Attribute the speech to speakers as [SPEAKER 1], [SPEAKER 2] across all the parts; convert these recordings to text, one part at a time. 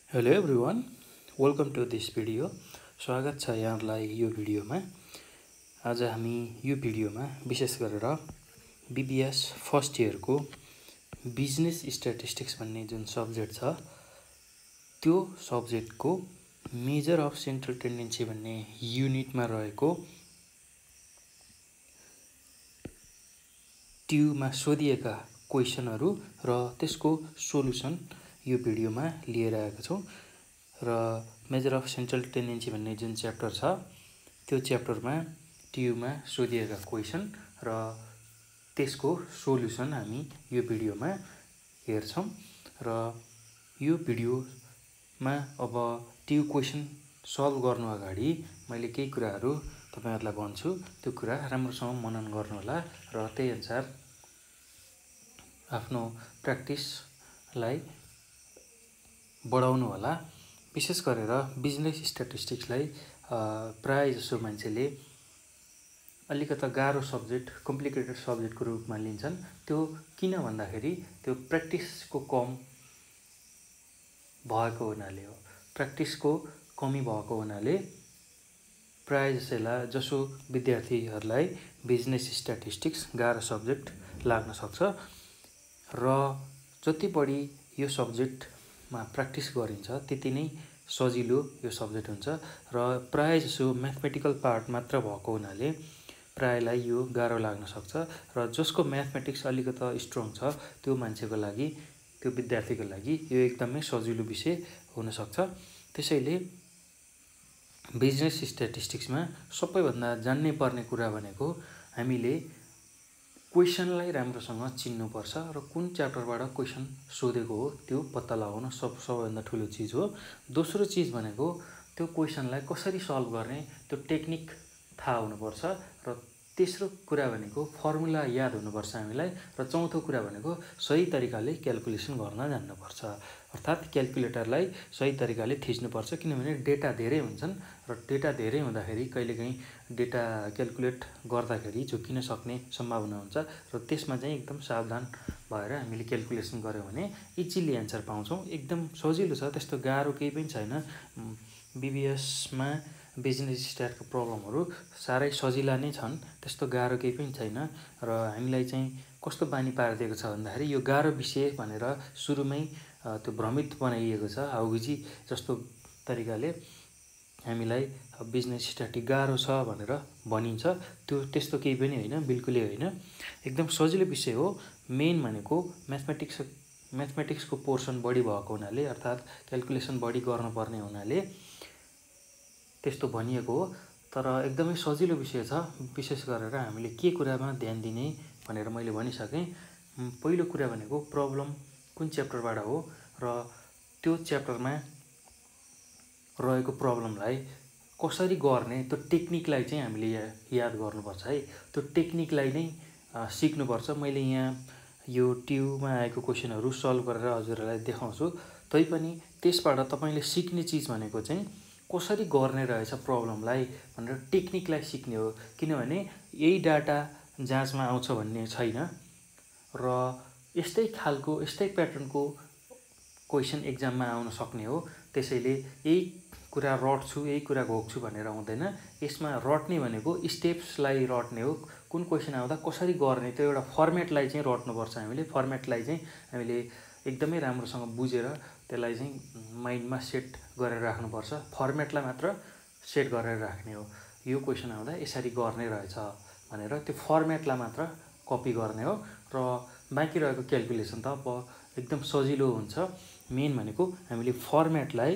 [SPEAKER 1] Hello everyone, welcome to this video. स्वागत छ यहाँलाई यो भिडियोमा। आज हामी यो भिडियोमा विशेष गरेर बीबीएस फर्स्ट इयरको बिजनेस स्ट्याटिस्टिक्स भन्ने जुन सब्जेक्ट छ त्यो सब्जेक्टको मेजर अफ सेन्ट्रल टेन्डेन्सी भन्ने युनिटमा रहेको ट्युमा सोधिएका क्वेसनहरू र त्यसको सोलुसन यो भिडियोमा लिएर आएको छौँ। र मेजर अफ सेन्ट्रल टेन्डेन्सी भन्ने जुन च्याप्टर छ त्यो च्याप्टरमा ट्युमा सोधिएका क्वेसन र त्यसको सोलुसन हामी यो भिडियोमा हेर्छौँ। र यो भिडियोमा अब ट्यु क्वेसन सल्भ गर्नु अगाडि मैले केही कुराहरू तपाईहरुलाई भन्छु। त्यो कुरा राम्रोसँग मनन गर्नुहोला र त्यही अनुसार आफ्नो प्र्याक्टिसलाई बढाउनु होला। विशेष गरेर बिजनेस स्ट्याटिस्टिक्सलाई प्राय जसो मान्छेले अलिकता गाह्रो सब्जेक्ट, कम्प्लिकेटेड सब्जेक्टको रूपमा लिन्छन्। त्यो किन भन्दाखेरि त्यो प्र्याक्टिसको कम भएको हुनाले हो। प्र्याक्टिसको कमी भएको हुनाले प्राय जसो विद्यार्थीहरूलाई बिजनेस स्ट्याटिस्टिक्स गाह्रो सब्जेक्ट लाग्न सक्छ। र जति बढी यो सब्जेक्टमा प्र्याक्टिस गरिन्छ त्यति नै सजिलो यो सब्जेक्ट हुन्छ। र प्राय जसो म्याथमेटिकल पार्ट मात्र भएको हुनाले प्रायलाई यो गाह्रो लाग्न सक्छ। र जसको म्याथमेटिक्स अलिकता स्ट्रङ छ त्यो मान्छेको लागि, त्यो विद्यार्थीको लागि यो एकदमै सजिलो विषय हुन सक्छ। त्यसैले बिजनेस स्ट्याटिस्टिक्समा सबैभन्दा जान्नै पर्ने कुरा भनेको हामीले क्वेसनलाई राम्रोसँग चिन्नुपर्छ र कुन च्याप्टरबाट क्वेसन सोधेको हो त्यो पत्ता लगाउन सबैभन्दा ठुलो चिज हो। दोस्रो चिज भनेको त्यो क्वेसनलाई कसरी सल्भ गर्ने त्यो टेक्निक थाहा हुनुपर्छ। र तेस्रो कुरा भनेको फर्मुला याद हुनुपर्छ हामीलाई। र चौथो कुरा भनेको सही तरिकाले क्याल्कुलेसन गर्न जान्नुपर्छ। अर्थात् क्याल्कुलेटरलाई सही तरिकाले थिच्नुपर्छ। किनभने डेटा धेरै हुन्छन् र डेटा धेरै हुँदाखेरि कहिलेकाहीँ डेटा क्याल्कुलेट गर्दाखेरि झुक्किन सक्ने सम्भावना हुन्छ। र त्यसमा चाहिँ एकदम सावधान भएर हामीले क्याल्कुलेसन गऱ्यौँ भने इजिली एन्सर पाउँछौँ। एकदम सजिलो छ, त्यस्तो गाह्रो केही पनि छैन। बीबीएसमा बिजनेस स्ट्याटको प्रब्लमहरू साह्रै सजिला नै छन्, त्यस्तो गाह्रो केही पनि छैन। र हामीलाई चाहिँ कस्तो बानी पारिदिएको छ भन्दाखेरि यो गाह्रो विषय भनेर सुरुमै त्यो भ्रमित बनाइएको छ। हाउजी जस्तो तरिकाले हामीलाई बिजनेस स्ट्याटिक गाह्रो छ भनेर भनिन्छ। त्यो त्यस्तो केही पनि होइन, बिल्कुलै होइन। एकदम सजिलो विषय हो। मेन भनेको म्याथमेटिक्सको पोर्सन बढी भएको हुनाले, अर्थात् क्याल्कुलेसन बढी गर्नुपर्ने हुनाले त्यस्तो भनिएको हो। तर एकदमै सजिलो विषय छ। विशेष गरेर हामीले के कुरामा ध्यान दिने भनेर मैले भनिसकेँ। पहिलो कुरा भनेको प्रब्लम कुन च्याप्टरबाट हो र त्यो च्याप्टरमा रहेको प्रब्लमलाई कसरी गर्ने त्यो टेक्निकलाई चाहिँ हामीले याद गर्नुपर्छ है। त्यो टेक्निकलाई नै सिक्नुपर्छ। मैले यहाँ यो ट्युमा आएको क्वेसनहरू सल्भ गरेर हजुरहरूलाई देखाउँछु। तैपनि त्यसबाट तपाईँले सिक्ने चिज भनेको चाहिँ कसरी गर्ने रहेछ प्रब्लमलाई भनेर टेक्निकलाई सिक्ने हो। किनभने यही डाटा जाँचमा आउँछ भन्ने छैन र यस्तै खालको, यस्तै प्याटर्नको क्वेसन एक्जाममा आउन सक्ने हो। त्यसैले यही कुरा रट्छु, यही कुरा घोक्छु भनेर आउँदैन। यसमा रट्ने भनेको स्टेप्सलाई रट्ने हो। कुन क्वेसन आउँदा कसरी गर्ने त्यो एउटा फर्मेटलाई चाहिँ रट्नुपर्छ हामीले। फर्मेटलाई चाहिँ हामीले एकदमै राम्रोसँग बुझेर त्यसलाई चाहिँ माइन्डमा सेट गरेर राख्नुपर्छ। फर्मेटलाई मात्र सेट गरेर राख्ने हो। यो क्वेसन आउँदा यसरी गर्ने रहेछ भनेर त्यो फर्मेटलाई मात्र कपी गर्ने हो। र बाँकी रहेको क्याल्कुलेसन त अब एकदम सजिलो हुन्छ। मेन भनेको हामीले फर्मेटलाई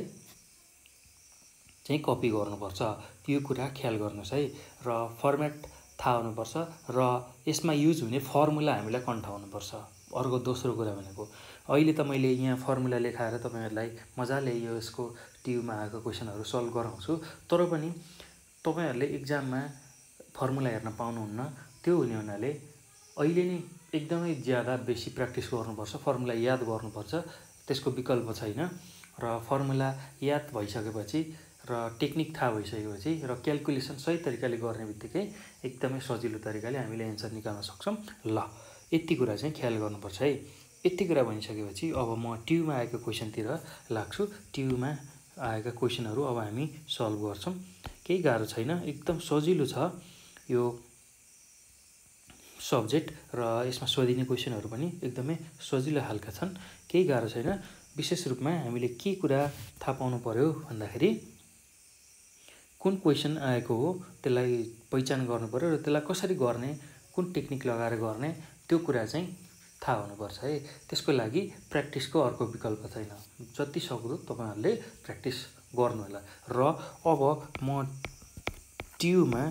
[SPEAKER 1] चाहिँ कपी गर्नुपर्छ। त्यो कुरा ख्याल गर्नुहोस् है। र फर्मेट थाहा हुनुपर्छ र यसमा युज हुने फर्मुला हामीलाई कन्ठाउनुपर्छ। अर्को दोस्रो कुरा भनेको अहिले त मैले यहाँ फर्मुला लेखाएर तपाईहरुलाई मजाले यसको ट्युमा आएको क्वेसनहरू सल्भ गराउँछु। तर पनि तपाईहरुले एक्जाममा फर्मुला हेर्न पाउनुहुन्न। त्यो हुने हुनाले अहिले नै एकदमै ज्यादा बेसी प्र्याक्टिस गर्नुपर्छ। फर्मुला याद गर्नुपर्छ, त्यसको विकल्प छैन। र फर्मुला याद भइसकेपछि र टेक्निक थाहा भइसकेपछि र क्याल्कुलेसन सही तरिकाले गर्ने बित्तिकै एकदमै सजिलो तरिकाले हामीले एन्सर निकाल्न सक्छौँ। ल, यति कुरा चाहिँ ख्याल गर्नुपर्छ है। यति कुरा भनिसकेपछि अब म ट्युमा आएको क्वेसनतिर लाग्छु। ट्युमा आएका क्वेसनहरू अब हामी सल्भ गर्छौँ। केही गाह्रो छैन, एकदम सजिलो छ यो सब्जेक्ट र यसमा सोधिने क्वेसनहरू पनि एकदमै सजिलो खालका छन्, केही गाह्रो छैन। विशेष रूपमा हामीले के कुरा थाहा पाउनु पर्यो भन्दाखेरि कुन क्वेसन आएको हो त्यसलाई पहिचान गर्नु पर्यो र त्यसलाई कसरी गर्ने, कुन टेक्निक लगाएर गर्ने त्यो कुरा चाहिँ थाहा हुनुपर्छ है। त्यसको लागि प्र्याक्टिसको अर्को विकल्प छैन। जति सक्दो तपाईँहरूले प्र्याक्टिस गर्नु होला। र अब म ट्युमा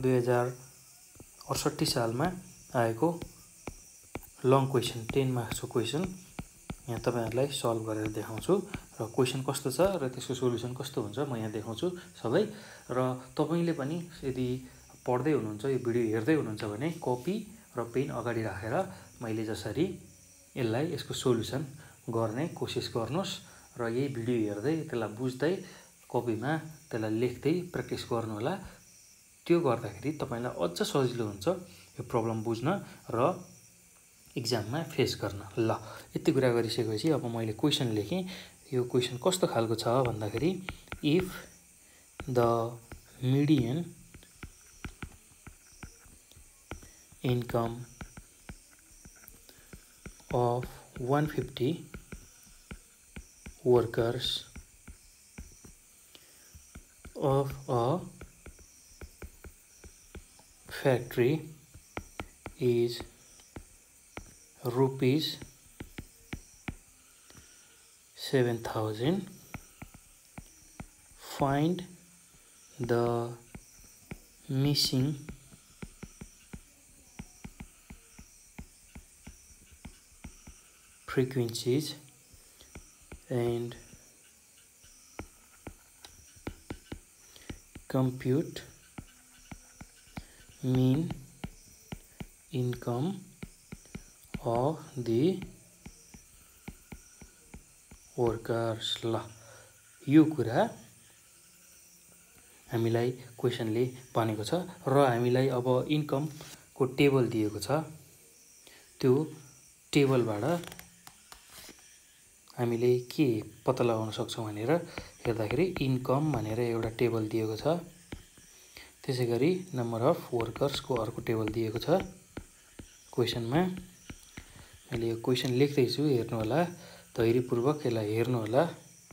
[SPEAKER 1] 2068 सालमा आएको लङ क्वेसन 10 मार्क्सको क्वेसन यहाँ तपाईँहरूलाई सल्भ गरेर देखाउँछु र क्वेसन कस्तो छ र त्यसको सोल्युसन कस्तो हुन्छ म यहाँ देखाउँछु सबै। र तपाईँले पनि यदि पढ्दै हुनुहुन्छ, यो भिडियो हेर्दै हुनुहुन्छ भने कपी र पेन अगाडि राखेर मैले जसरी यसलाई यसको सोल्युसन गर्ने कोसिस गर्नुहोस् र यही भिडियो हेर्दै त्यसलाई बुझ्दै कपीमा त्यसलाई लेख्दै प्र्याक्टिस गर्नुहोला। त्यो गर्दाखेरि तपाईँलाई अझ सजिलो हुन्छ यो प्रब्लम बुझ्न र इक्जाममा फेस गर्न। ल यति कुरा गरिसकेपछि अब मैले क्वेसन लेखेँ। यो क्वेसन कस्तो खालको छ भन्दाखेरि if the median income of 150 workers of a factory is rupees 7,000. Find the missing frequencies and compute mean income of the workers. ल यो कुरा हामीलाई क्वेसनले भनेको छ र हामीलाई अब इन्कमको टेबल दिएको छ। त्यो टेबलबाट हामीले के पत्ता लगाउन सक्छौँ भनेर हेर्दाखेरि इन्कम भनेर एउटा टेबल दिएको छ। त्यसै गरी नम्बर अफ वर्कर्सको अर्को टेबल दिएको छ क्वेसनमा। मैले यो क्वेसन लेख्दैछु, हेर्नु होला, धैर्यपूर्वक यसलाई हेर्नु होला,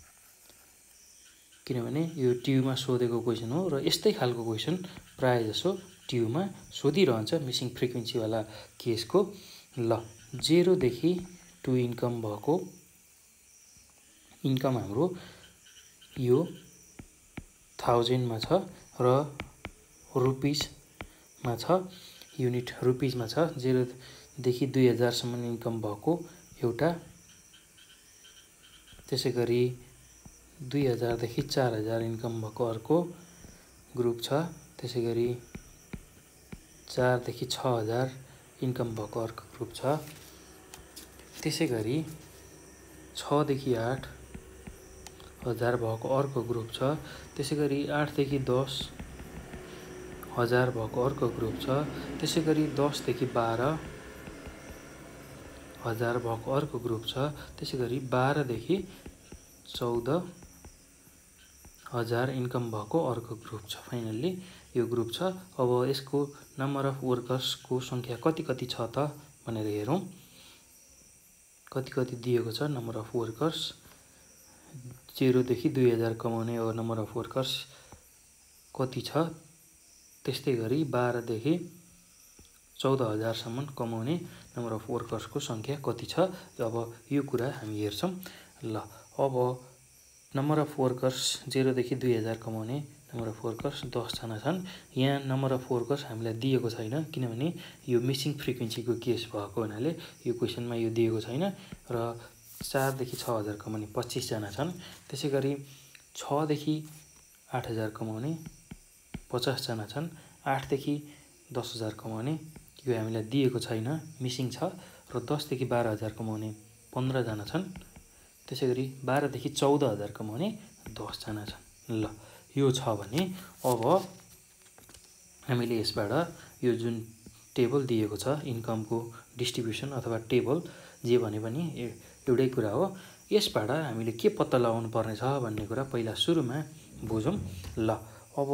[SPEAKER 1] किनभने यो ट्युमा सोधेको क्वेसन हो र यस्तै खालको क्वेसन प्रायः जसो ट्युमा सोधिरहन्छ मिसिङ फ्रिक्वेन्सीवाला केसको। ल 0 देखि 2 इन्कम भएको इन्कम हाम्रो यो 1000 मा छ र रुपिसमा छ, युनिट रुपिसमा छ। 0 देखि 2000 सम्म इन्कम भएको एउटा, त्यसै गरी 2000 देखि 4000 इन्कम भएको अर्को ग्रुप छ। त्यसै गरी 4 देखि 6000 इन्कम भएको अर्को ग्रुप छ। त्यसै गरी 6 देखि 8000 भएको अर्को ग्रुप छ। त्यसै गरी 8 देखि 10000 भएको अर्को ग्रुप छ। त्यसै गरी 10 देखि 12000 भएको अर्को ग्रुप छ। त्यसै गरी 12 देखि 14000 इन्कम भएको अर्को ग्रुप छ। फाइनल्ली यो ग्रुप छ। अब यसको नम्बर अफ वर्कर्सको सङ्ख्या कति कति छ त भनेर हेरौँ। कति कति दिएको छ नम्बर अफ वर्कर्स। 0 देखि 2000 कमाउने अब नम्बर अफ वर्कर्स कति छ। त्यस्तै गरी 12 देखि 14000 सम्म कमाउने नम्बर अफ वर्कर्सको सङ्ख्या कति छ। अब यो कुरा हामी हेर्छौँ। ल अब नम्बर अफ वर्कर्स 0 देखि 2000 कमाउने नम्बर अफ वर्कर्स 10 जना छन्। यहाँ नम्बर अफ वर्कर्स हामीलाई दिएको छैन, किनभने यो मिसिङ फ्रिक्वेन्सीको केस भएको हुनाले यो क्वेसनमा यो दिएको छैन। र 4 देखि 6000 कमाउने 25 जना छन्। त्यसै गरी 6 देखि 8000 कमाउने 50 जना छन्। 8 देखि 10000 कमाउने यो हामीलाई दिएको छैन, मिसिङ छ। र 10 देखि 12000 कमाउने 15 जना छन्। त्यसै गरी 12 देखि 14000 कमाउने 10 जना छन्। ल यो छ भने अब हामीले यसबाट यो जुन टेबल दिएको छ इन्कमको डिस्ट्रिब्युसन अथवा टेबल, जे भने पनि एउटै कुरा हो। यसबाट हामीले के पत्ता लगाउनु पर्ने छ भन्ने कुरा पहिला सुरुमा बुझौँ। ल अब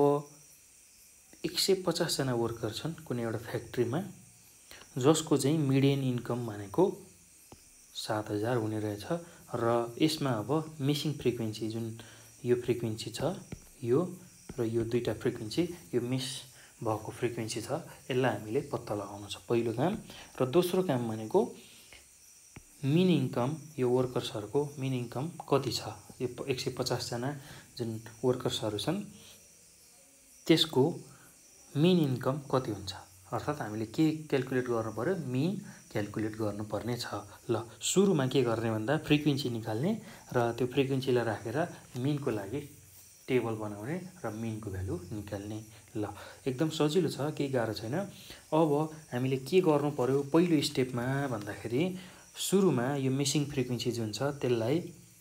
[SPEAKER 1] 150 जना वर्कर छन् कुनै एउटा फ्याक्ट्रीमा, जसको चाहिँ मिडियन इन्कम भनेको 7000 हुने रहेछ। र यसमा अब मिसिङ फ्रिक्वेन्सी जुन यो फ्रिक्वेन्सी छ यो र यो दुईटा फ्रिक्वेन्सी, यो मिस भएको फ्रिक्वेन्सी छ, यसलाई हामीले पत्ता लगाउनु छ पहिलो काम। र दोस्रो काम भनेको मिन इन्कम, यो वर्कर्सहरूको मिन इन्कम कति छ, यो 150 जना जुन वर्कर्सहरू छन् त्यसको मिन इन्कम कति हुन्छ, अर्थात् हामीले के क्याल्कुलेट गर्नु पर्यो, मिन क्याल्कुलेट गर्नुपर्ने छ। ल सुरुमा के गर्ने भन्दा फ्रिक्वेन्सी निकाल्ने र त्यो फ्रिक्वेन्सीलाई राखेर मिनको लागि टेबल बनाउने र मिनको भ्यालु निकाल्ने। ल एकदम सजिलो छ, केही गाह्रो छैन। अब हामीले के गर्नु पर्यो पहिलो स्टेपमा भन्दाखेरि सुरुमा यो मिसिङ फ्रिक्वेन्सी जुन छ त्यसलाई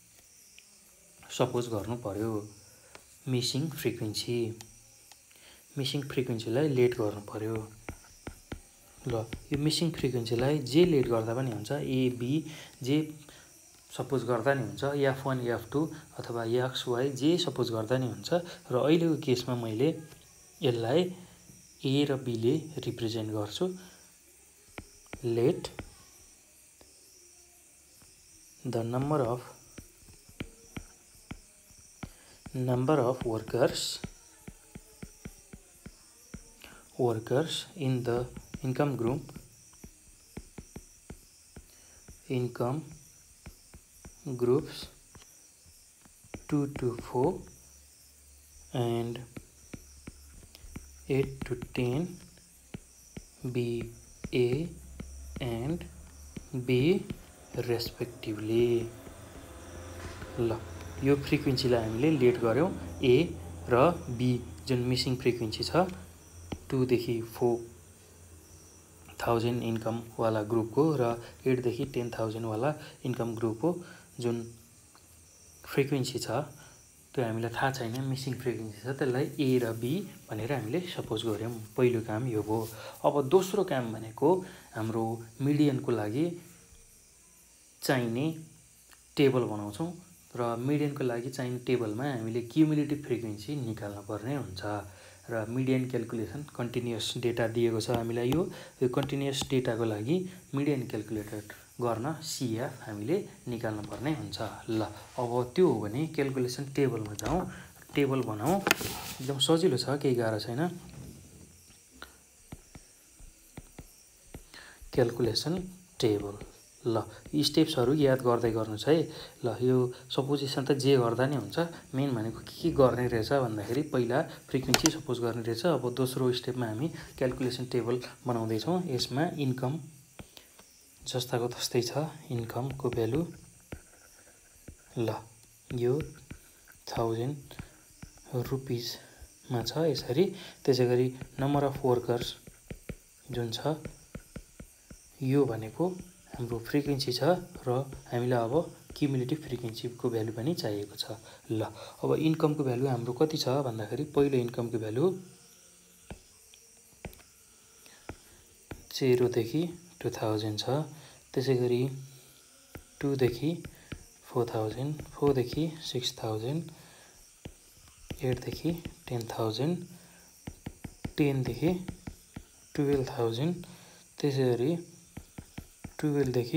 [SPEAKER 1] सपोज गर्नु पर्यो मिसिङ फ्रिक्वेन्सीलाई लेट गर्नु पर्यो। ल यो मिसिङ फ्रिक्वेन्सीलाई जे लेट गर्दा पनि हुन्छ, ए बी जे सपोज गर्दा नि हुन्छ, F1 F2 अथवा XY जे सपोज गर्दा नि हुन्छ। र अहिलेको केसमा मैले यसलाई ए र बीले रिप्रेजेन्ट गर्छु। Let the number of workers in the income groups 2 to 4 and 8 to 10 be A and B respectively। ल यो फ्रिक्वेन्सीलाई हामीले लेट गऱ्यौँ ए र बी जुन मिसिङ फ्रिक्वेन्सी छ 2 देखि 4000 इन्कमवाला ग्रुपको र 8 देखि 10,000 वाला इन्कम ग्रुपको जुन फ्रिक्वेन्सी छ त्यो हामीलाई थाहा छैन, मिसिङ फ्रिक्वेन्सी छ, त्यसलाई ए र बी भनेर हामीले सपोज गऱ्यौँ। पहिलो काम यो हो। अब दोस्रो काम भनेको हाम्रो मिडियनको लागि चाहिने टेबल बनाउँछौँ र मिडियनको लागि चाहिने टेबलमा हामीले क्युमुलेटिभ फ्रिक्वेन्सी निकाल्न पर्ने हुन्छ। र मिडियन क्याल्कुलेसन कन्टिन्युअस डेटा दिएको छ हामीलाई। यो कन्टिन्युअस डेटाको लागि मिडियन क्याल्कुलेटर गर्न CF हामीले निकाल्न पर्ने हुन्छ। ल अब त्यो हो भने क्याल्कुलेसन टेबलमा जाउँ, टेबल बनाऊ। एकदम सजिलो छ, केही गाह्रो छैन। Calculation table. ल यी स्टेप्सहरू याद गर्दै गर्नुहोस् है। ल यो सपोजिसन त जे गर्दा नि हुन्छ, मेन भनेको के गर्ने रहेछ भन्दाखेरि पहिला फ्रिक्वेन्सी सपोज गर्ने रहेछ। अब दोस्रो स्टेपमा हामी क्याल्कुलेसन टेबल बनाउँदैछौँ। यसमा इन्कम जस्ताको तस्तै छ, इन्कमको भ्यालु। ल यो 1000 रुपिसमा छ यसरी। त्यसै गरी नम्बर अफ वर्कर्स जुन छ यो भनेको हाम्रो फ्रिक्वेन्सी छ र हामीलाई अब क्युमुलेटिभ फ्रिक्वेन्सीको भ्यालु पनि चाहिएको छ। ल अब इन्कमको भ्यालु हाम्रो कति छ भन्दाखेरि पहिलो इन्कमको भ्यालु 0 देखि 2000 छ। त्यसै गरी 2 देखि 4000, 4 देखि 6000, 8 देखि 10,000, 10 देखि 12,000, त्यसै गरी 12 देखि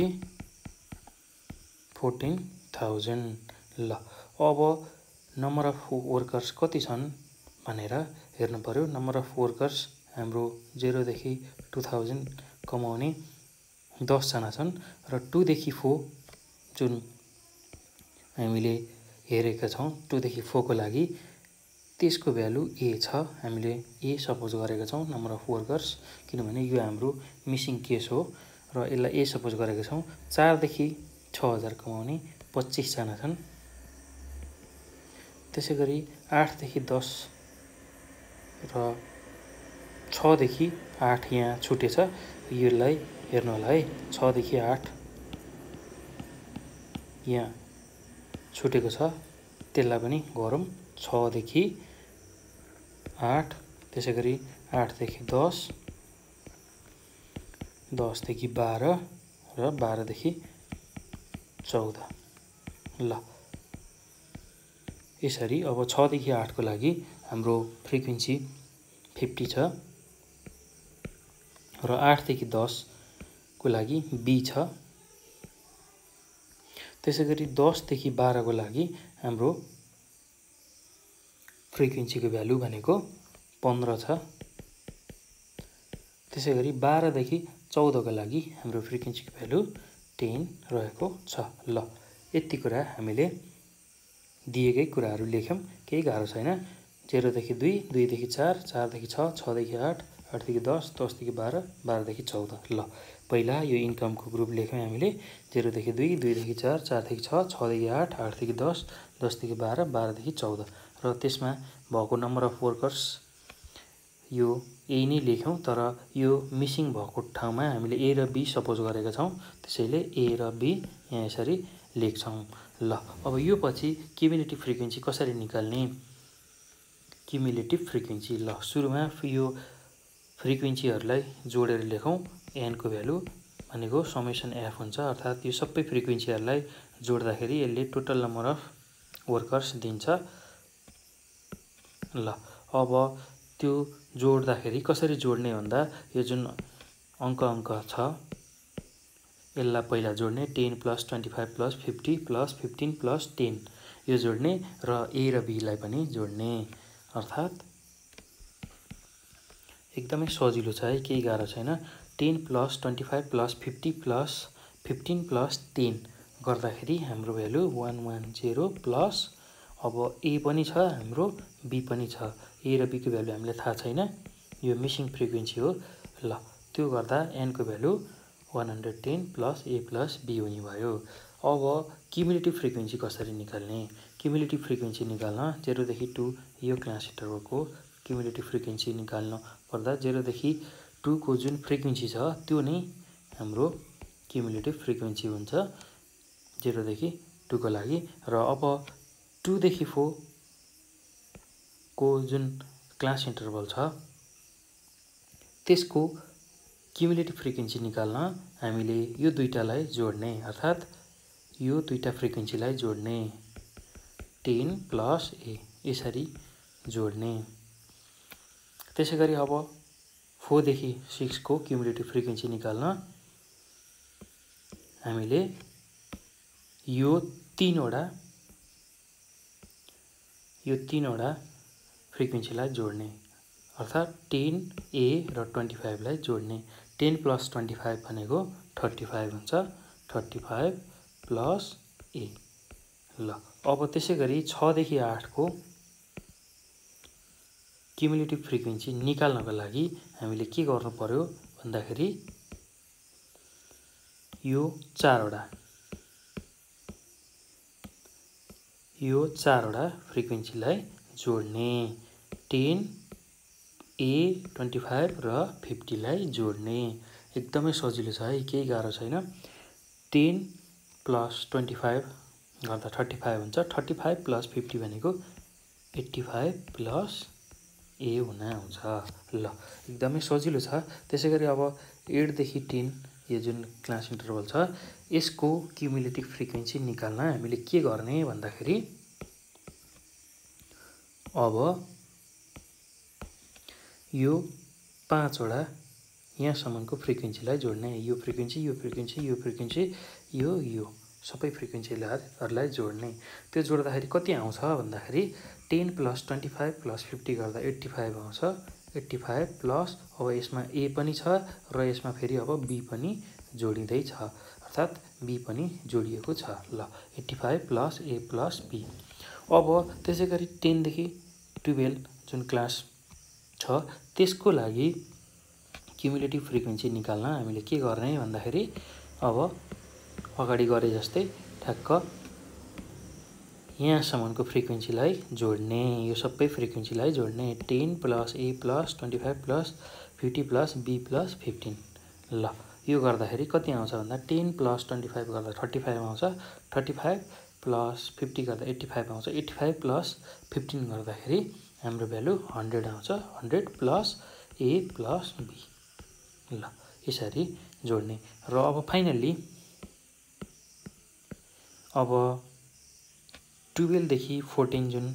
[SPEAKER 1] 14,000। ल अब नम्बर अफ वर्कर्स कति छन् भनेर हेर्नु पर्यो। नम्बर अफ वर्कर्स हाम्रो 0 देखि 2000 कमाउने 10 जना छन् र 2 देखि 4 जुन हामीले हेरेका छौँ 2 देखि 4 को लागि त्यसको भ्यालु ए छ। हामीले ए सपोज गरेका छौँ नम्बर अफ वर्कर्स, किनभने यो हाम्रो मिसिङ केस हो र यसलाई ए सपोज गरेका छौँ। 4 देखि 6000 कमाउने 25 जना छन्। त्यसै गरी 8 देखि 10 र 6 देखि 8 यहाँ छुटेछ, यसलाई हेर्नु होला है। 6 देखि 8 यहाँ छुटेको छ, त्यसलाई पनि गरौँ। 6 देखि 8, त्यसै गरी 8 देखि 10, 10 देखि 12 र 12 देखि 14 ल। यसरी अब 6 देखि 8 को लागि हाम्रो फ्रिक्वेन्सी 50 छ र 8 देखि 10 को लागि बी छ। त्यसैगरी 10 देखि 12 को लागि हाम्रो फ्रिक्वेन्सीको भ्यालु भनेको 15 छ। त्यसैगरी 12 देखि 14 को लागि हाम्रो फ्रिक्वेन्सीको भ्यालु 10 रहेको छ ल। यति कुरा हामीले दिएकै कुराहरू लेख्यौं, केही गाह्रो छैन। 0 देखि 2, 2 देखि 4, 4 देखि 6, 6 देखि 8, 8 देखि 10, 10 देखि 12, 12 देखि 14 ल। पहिला यो इन्कमको ग्रुप लेख्यौं हामीले। 0 देखि 2, 2 देखि 4, 4 देखि 6, 6 देखि 8, 8 देखि 10, 10 देखि 12, 12 देखि 14 र त्यसमा भएको नम्बर अफ वर्कर्स यो यही नै लेख्यौं, तर यो मिसिङ भएको ठाउँमा हामीले ए र बी सपोज गरेका छौं, त्यसैले ए र बी यहाँ यसरी लेख्छौं ल। अब यो पछि क्युमुलेटिभ फ्रिक्वेन्सी कसरी निकाल्ने? क्युमुलेटिभ फ्रिक्वेन्सी ल, सुरुमा यो फ्रिक्वेन्सीहरूलाई जोडेर लेखौं। एन को भ्यालु भनेको समेसन एफ हुन्छ, अर्थात् यो सबै फ्रिक्वेन्सीहरूलाई जोड्दाखेरि यसले टोटल नम्बर अफ वर्कर्स दिन्छ ल। अब त्यो जोड्दाखेरि कसरी जोड्ने भन्दा यो जुन अङ्क छ यसलाई पहिला जोड्ने। 10 प्लस 25 प्लस 50 प्लस 15 प्लस 10 यो जोड्ने र ए र बी लाई पनि जोड्ने। अर्थात् एकदमै सजिलो छ है, केही गाह्रो छैन। 10 प्लस 25 प्लस 50 प्लस 15 प्लस 10 गर्दाखेरि हाम्रो भ्यालु 110 प्लस अब ए पनि छ हाम्रो, बी पनि छ। ए र बी को भ्यालु हामीलाई थाहा छैन, यो मिसिङ फ्रिक्वेन्सी हो ल। त्यो गर्दा एन को value 110 plus A plus B हुने भयो। अब क्युमुलेटिभ फ्रिक्वेन्सी कसरी निकाल्ने? क्युमुलेटिभ फ्रिक्वेन्सी निकाल्न 0 देखि 2 यो क्लास इन्टरभलको क्युमुलेटिभ फ्रिक्वेन्सी निकाल्न पर्दा 0 देखि 2 को जुन फ्रिक्वेन्सी छ त्यो नै हाम्रो क्युमुलेटिभ फ्रिक्वेन्सी हुन्छ 0 देखि 2 को लागि। र अब 2 देखि 4 को जुन क्लास इन्टरभल छ त्यसको क्युमुलेटिभ फ्रिक्वेन्सी निकाल्न हामीले यो दुईटालाई जोड्ने, अर्थात् यो दुईटा फ्रिक्वेन्सीलाई जोड्ने। 10 प्लस ए यसरी जोड्ने। त्यसैगरी अब 4 देखि 6 को क्युमुलेटिभ फ्रिक्वेन्सी निकाल्न हामीले यो तीनवटा फ्रिक्वेन्सीलाई जोड्ने, अर्थात् 10 ए र 25 लाई जोड्ने। 10 प्लस 25 भनेको 35 हुन्छ, 35 प्लस ए ल। अब त्यसैगरी 6 देखि 8 को क्युमुलेटिभ फ्रिक्वेन्सी निकाल्नको लागि हामीले के गर्नु पर्यो भन्दाखेरि यो चारवटा फ्रिक्वेन्सीलाई जोड्ने। 10 ए 25 र 50 लाई जोड्ने। एकदमै सजिलो छ है, केही गाह्रो छैन। 10 प्लस 25 गर्दा 35 हुन्छ, 35 प्लस 50 भनेको 85 प्लस ए हुन आउँछ ल। एकदमै सजिलो छ। त्यसैगरी अब 8 देखि 10 यो जुन क्लास इन्टरभल छ यसको क्युमुलेटिभ फ्रिक्वेन्सी निकाल्न हामीले के गर्ने भन्दाखेरि अब यो 5वटा यहाँसम्मको फ्रिक्वेन्सीलाई जोड्ने। यो फ्रिक्वेन्सी, यो फ्रिक्वेन्सी, यो फ्रिक्वेन्सी, यो सबै फ्रिक्वेन्सीहरूलाई जोड्ने। त्यो जोड्दाखेरि कति आउँछ भन्दाखेरि 10 प्लस 25 प्लस 50 गर्दा 85 आउँछ। 85 प्लस अब यसमा ए पनि छ र यसमा फेरि अब बी पनि जोडिँदैछ, अर्थात् बी पनि जोडिएको छ ल। 85 प्लस ए प्लस बी। अब त्यसैगरी 10 देखि 12 जुन क्लास छ त्यसको लागि क्युमुलेटिभ फ्रिक्वेन्सी निकाल्न हामीले के गर्ने भन्दाखेरि अब अगाडि गरे जस्तै ठ्याक्क यहाँसम्मको फ्रिक्वेन्सीलाई जोड्ने, यो सबै फ्रिक्वेन्सीलाई जोड्ने। 10 plus A plus 25 plus 50 plus B plus 15 ल। यो गर्दाखेरि कति आउँछ भन्दा 10 प्लस 25 गर्दा 35 आउँछ, 35 प्लस 50 गर्दा 85 आउँछ, 85 प्लस 15 गर्दाखेरि हाम्रो भ्यालु 100 आउँछ, 100 plus A plus B L. यसरी जोड्ने। र अब फाइनल्ली अब 12 देखि 14 जुन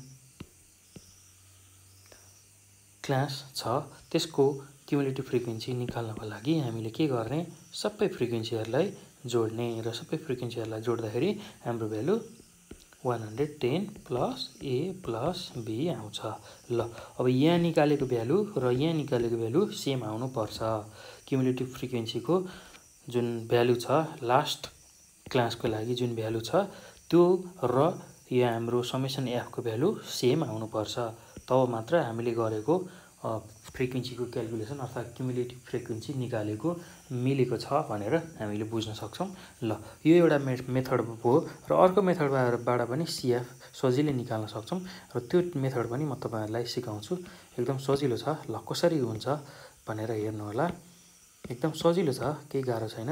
[SPEAKER 1] क्लास छ त्यसको क्युमुलेटिभ फ्रिक्वेन्सी निकाल्नको लागि हामीले के गर्ने, सबै फ्रिक्वेन्सीहरूलाई जोड्ने र सबै फ्रिक्वेन्सीहरूलाई जोड्दाखेरि हाम्रो value 110 plus A plus B आउँछ। ल अब यहाँ निकालेको भ्यालु र यहाँ निकालेको भ्यालु सेम आउनुपर्छ। क्युमुलेटिभ फ्रिक्वेन्सीको जुन भ्यालु छ लास्ट क्लासको लागि जुन भ्यालु छ त्यो र यहाँ हाम्रो समेसन एफको भ्यालु सेम आउनुपर्छ। तब मात्र हामीले गरेको फ्रिक्वेन्सीको क्यालकुलेसन अर्थात् क्युमुलेटिभ फ्रिक्वेन्सी निकालेको मिलेको छ भनेर हामीले बुझ्न सक्छौँ। ल यो एउटा मेथड हो र अर्को मेथडबाट पनि सिएफ सजिलै निकाल्न सक्छौँ र त्यो मेथड पनि म तपाईँहरूलाई सिकाउँछु। एकदम सजिलो छ। ल कसरी हुन्छ भनेर हेर्नु होला। एकदम सजिलो छ, केही गाह्रो छैन,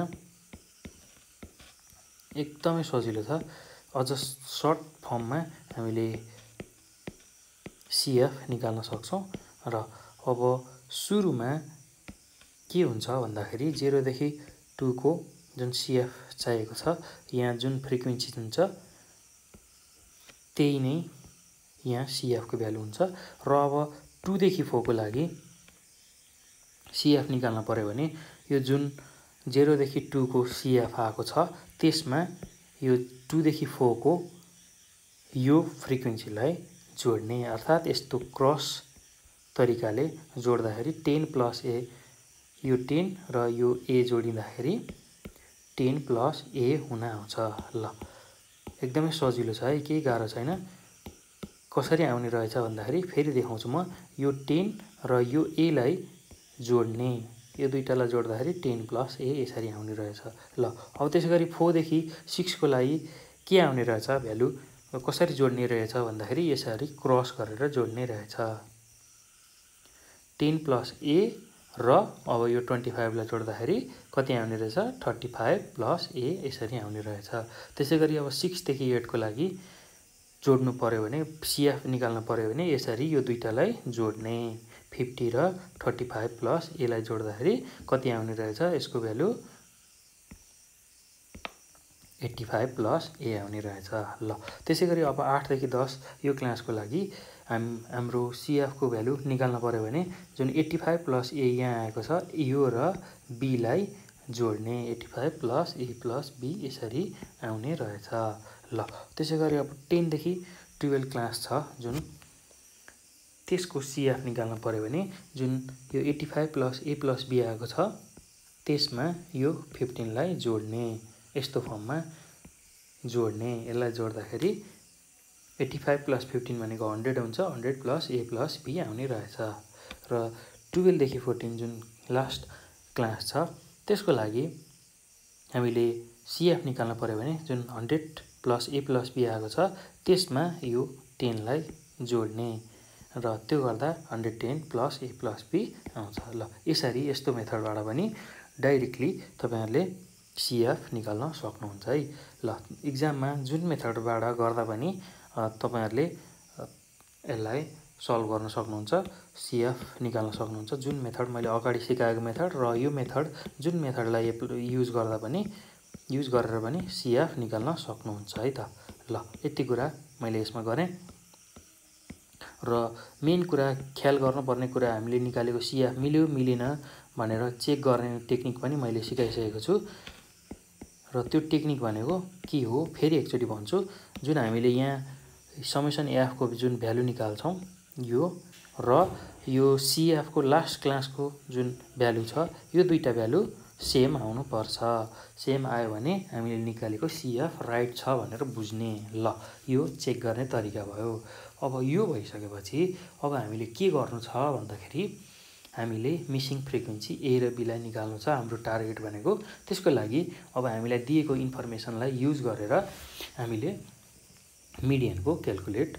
[SPEAKER 1] एकदमै सजिलो छ। अझ सर्ट फर्ममा हामीले सिएफ निकाल्न सक्छौँ। र अब सुरुमा के हुन्छ भन्दाखेरि 0 देखि 2 को जुन सिएफ चाहिएको छ, यहाँ जुन फ्रिक्वेन्सी हुन्छ त्यही नै यहाँ सिएफको भ्यालु हुन्छ। र अब 2 देखि 4 को लागि सिएफ निकाल्न पर्यो भने यो जुन 0 देखि 2 को सिएफ आएको छ त्यसमा यो 2 देखि 4 को यो फ्रिक्वेन्सीलाई जोड्ने, अर्थात् यस्तो क्रस तरिकाले जोड्दाखेरि 10 प्लस ए, यो 10 र यो ए जोडिँदाखेरि 10 प्लस ए हुन आउँछ। ल एकदमै सजिलो छ है, केही गाह्रो छैन। कसरी आउने रहेछ भन्दाखेरि फेरि देखाउँछु म। यो 10 र यो ए लाई जोड्ने, यो दुईटालाई जोड्दाखेरि 10 प्लस ए यसरी आउने रहेछ। ल अब त्यसै गरी 4 देखि 6 को लागि के आउने रहेछ भ्यालु, कसरी जोड्ने रहेछ भन्दाखेरि यसरी क्रस गरेर जोड्ने रहेछ। 10 प्लस ए र अब यो 25 लाई जोड्दाखेरि कति आउने रहेछ 35 प्लस ए यसरी आउने रहेछ। त्यसै गरी अब 6 देखि 8 को लागि जोड्नु पर्यो भने, सिएफ निकाल्न पर्यो भने यसरी यो दुईटालाई जोड्ने, 50 र 35 प्लस ए लाई जोड्दाखेरि कति आउने रहेछ, यसको भ्यालु 85 प्लस ए आउने रहेछ। ल त्यसै गरी अब 8 देखि 10 यो क्लासको लागि हाम्रो सिएफको भ्यालु निकाल्न पर्यो भने जुन 85 प्लस ए यहाँ आएको छ यो र बी लाई जोड्ने, 85 प्लस ए प्लस बी यसरी आउने रहेछ। ल त्यसै गरी अब 10 देखि 12 क्लास छ जुन, त्यसको सिएफ निकाल्न पर्यो भने जुन यो 85 प्लस ए प्लस बी आएको छ त्यसमा यो 15 लाई जोड्ने, यस्तो फर्ममा जोड्ने। यसलाई जोड्दाखेरि 85 प्लस 15 भनेको 100 हुन्छ, 100 प्लस ए प्लस बी आउने रहेछ। र 12 देखि 14 जुन लास्ट क्लास छ त्यसको लागि हामीले सिएफ निकाल्न पर्यो भने जुन 100 प्लस ए प्लस बी आएको छ त्यसमा यो 10 लाई जोड्ने र त्यो गर्दा 110 प्लस ए प्लस बी आउँछ। ल यसरी यस्तो मेथडबाट पनि डाइरेक्टली तपाईँहरूले सिएफ निकाल्न सक्नुहुन्छ है। ल इक्जाममा जुन मेथडबाट गर्दा पनि तपाईँहरूले यसलाई सल्भ गर्न सक्नुहुन्छ, सिएफ निकाल्न सक्नुहुन्छ। जुन मेथड मैले अगाडि सिकाएको मेथड र यो मेथड जुन मेथडलाई युज गरेर पनि सिएफ निकाल्न सक्नुहुन्छ है त। ल यति कुरा मैले यसमा गरेँ र मेन कुरा ख्याल गर्नुपर्ने कुरा हामीले निकालेको सिएफ मिल्यो मिलेन भनेर चेक गर्ने टेक्निक पनि मैले सिकाइसकेको छु। र त्यो टेक्निक भनेको के हो फेरि एकचोटि भन्छु। जुन हामीले यहाँ समेसन एफको जुन भ्यालु निकाल्छौँ यो र यो सिएफको लास्ट क्लासको जुन भ्यालु छ यो दुईटा भ्यालु सेम आउनुपर्छ। सेम आयो भने हामीले निकालेको सिएफ राइट छ भनेर बुझ्ने। ल यो चेक गर्ने तरिका भयो। अब यो भइसकेपछि अब हामीले के गर्नु छ भन्दाखेरि हामीले मिसिङ फ्रिक्वेन्सी ए र बी लाई निकाल्नु छ हाम्रो टार्गेट भनेको। त्यसको लागि अब हामीलाई दिएको इन्फर्मेसनलाई युज गरेर हामीले मिडियनको क्याल्कुलेट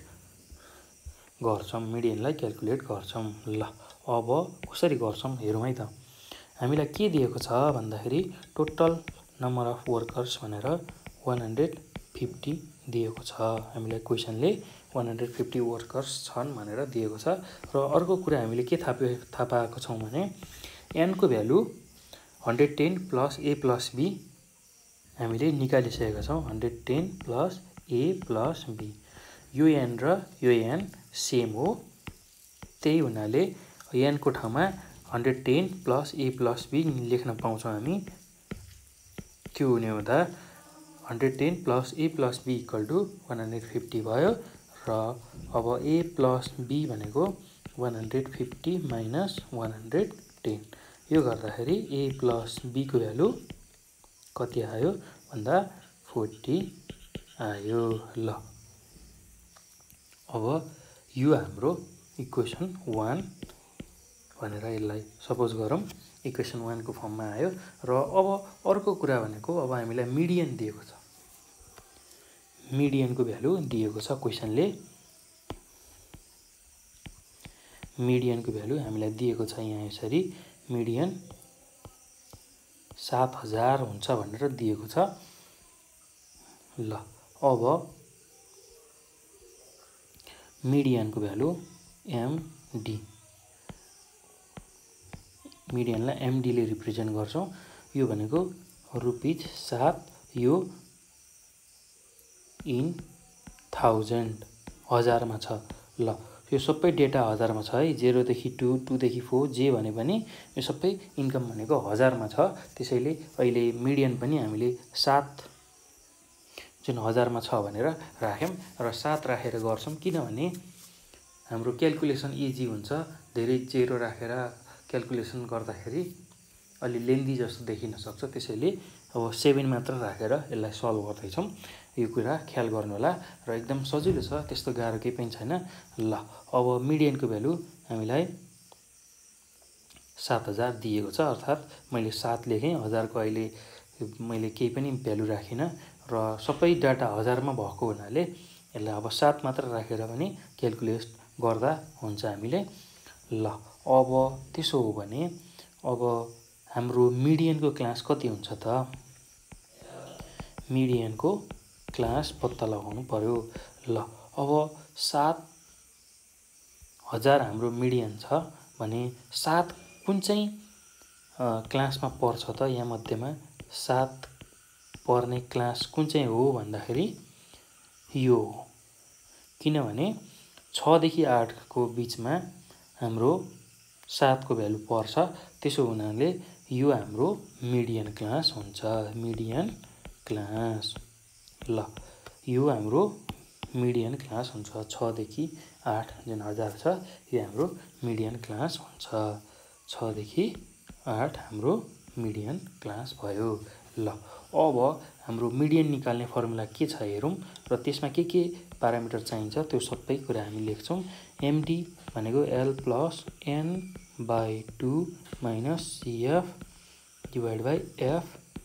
[SPEAKER 1] गर्छौँ। ल अब कसरी गर्छौँ हेरौँ है त। हामीलाई के दिएको छ भन्दाखेरि टोटल नम्बर अफ वर्कर्स भनेर 150 दिएको छ। हामीलाई क्वेसनले 150 वर्कर्स छन् भनेर दिएको छ। र अर्को कुरा हामीले के थाहा पाएको छौँ भने एनको value 110 plus A plus B हामीले निकालिसकेका छौँ 110 प्लस ए प्लस बी। यो एन र यो एन सेम हो, त्यही हुनाले एनको ठाउँमा 110 प्लस ए प्लस बी लेख्न पाउँछौँ हामी। त्यो हुने हुँदा 110 plus A plus B equal to 150 भयो र अब ए प्लस बी भनेको 150 माइनस 110। यो गर्दाखेरि ए प्लस बीको भ्यालु कति आयो भन्दा 40 आयो। ल अब यो हाम्रो इक्वेसन 1 भनेर यसलाई सपोज गरौँ, इक्वेसन 1 को फर्ममा आयो। र अब अर्को कुरा भनेको अब हामीलाई मिडियन दिएको छ, मिडियनको भ्यालु दिएको छ क्वेसनले। मिडियनको भ्यालु हामीलाई दिएको छ यहाँ यसरी, मिडियन 7000 हुन्छ भनेर दिएको छ। ल अब मिडियनको भ्यालु एमडी, मिडियनलाई एमडीले रिप्रेजेन्ट गर्छौँ। यो भनेको ₹7, यो इन 1000 हजारमा छ। ल यो सबै डेटा हजारमा छ है, 0 देखि 2, 2 देखि 4 जे भने पनि यो सबै इन्कम भनेको हजारमा छ। त्यसैले अहिले मिडियन पनि हामीले 7 जुन हजारमा छ भनेर राख्यौँ र 7 राखेर गर्छौँ, किनभने हाम्रो क्यालकुलेसन इजी हुन्छ। धेरै जेरो राखेर क्यालकुलेसन गर्दाखेरि अलि लेन्दी जस्तो देखिन सक्छ, त्यसैले अब 7 मात्र राखेर यसलाई सल्भ गर्दैछौँ। यो कुरा ख्याल गर्नु होला र एकदम सजिलो छ, त्यस्तो गाह्रो केही पनि छैन। ल अब मिडियनको भ्यालु हामीलाई 7000 दिएको छ, अर्थात् मैले 7 लेखेँ, हजारको अहिले मैले केही पनि भ्यालु राखिनँ र सबै डाटा हजारमा भएको हुनाले यसलाई अब 7 मात्र राखेर पनि क्यालकुलेट गर्दा हुन्छ हामीले। ल अब त्यसो हो भने अब हाम्रो मिडियनको क्लास कति हुन्छ त? मिडियनको क्लास पत्ता लगाउनु पर्यो। ल अब 7000 हाम्रो मिडियन छ भने 7 कुन चाहिँ क्लासमा पर्छ त? यहाँ मध्येमा 7 पर्ने क्लास कुन चाहिँ हो भन्दाखेरि यो हो, किनभने 6 देखि 8 को बिचमा हाम्रो 7 को भ्यालु पर्छ। त्यसो हुनाले यो हाम्रो मिडियन क्लास हुन्छ, मिडियन क्लास। ल यो हाम्रो मिडियन क्लास हुन्छ, 6 देखि 8 जुन 1000 छ यो हाम्रो मिडियन क्लास हुन्छ। 6 देखि 8 हाम्रो मिडियन क्लास भयो। ल अब हाम्रो मिडियन निकाल्ने फर्मुला के छ हेरौँ र त्यसमा के प्यारामिटर चाहिन्छ त्यो सबै कुरा हामी लेख्छौँ। एमडी भनेको L plus N by 2 minus CF divide by F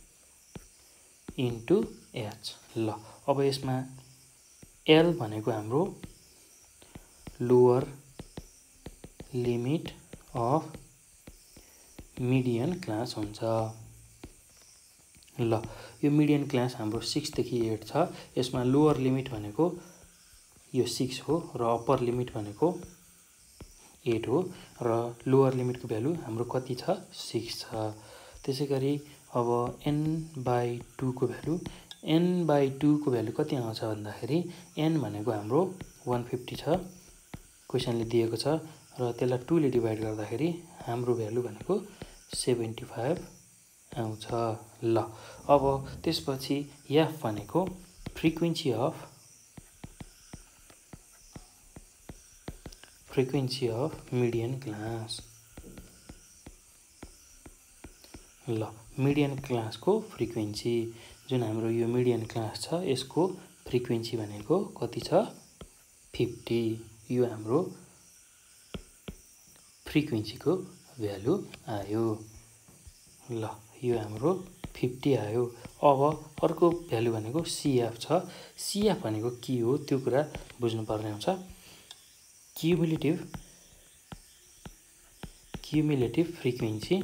[SPEAKER 1] into H. ल अब यसमा एल भनेको हाम्रो lower limit of median class हुन्छ। ल यो मिडियन क्लास हाम्रो 6 देखि 8 छ, यसमा लोअर लिमिट भनेको यो 6 हो र अप्पर लिमिट भनेको 8 हो र लोअर लिमिटको भ्यालु हाम्रो कति छ? 6 छ। त्यसै गरी अब n बाई 2 को भ्यालु, n बाई 2 को भ्यालु कति आउँछ भन्दाखेरि n भनेको हाम्रो 150 छ, क्वेसनले दिएको छ र त्यसलाई 2 ले डिभाइड गर्दाखेरि हाम्रो भ्यालु भनेको 75 आउँछ। ल अब त्यसपछि एफ भनेको फ्रिक्वेन्सी अफ मिडियन क्लास। ल मिडियन क्लासको फ्रिक्वेन्सी जुन हाम्रो यो मिडियन क्लास छ यसको फ्रिक्वेन्सी भनेको कति छ? 50। यो हाम्रो फ्रिक्वेन्सीको भ्यालु आयो। ल यो हाम्रो 50 आयो। अब अर्को भ्यालु भनेको सिएफ छ। सिएफ भनेको के हो त्यो कुरा बुझ्नुपर्ने हुन्छ। Cumulative frequency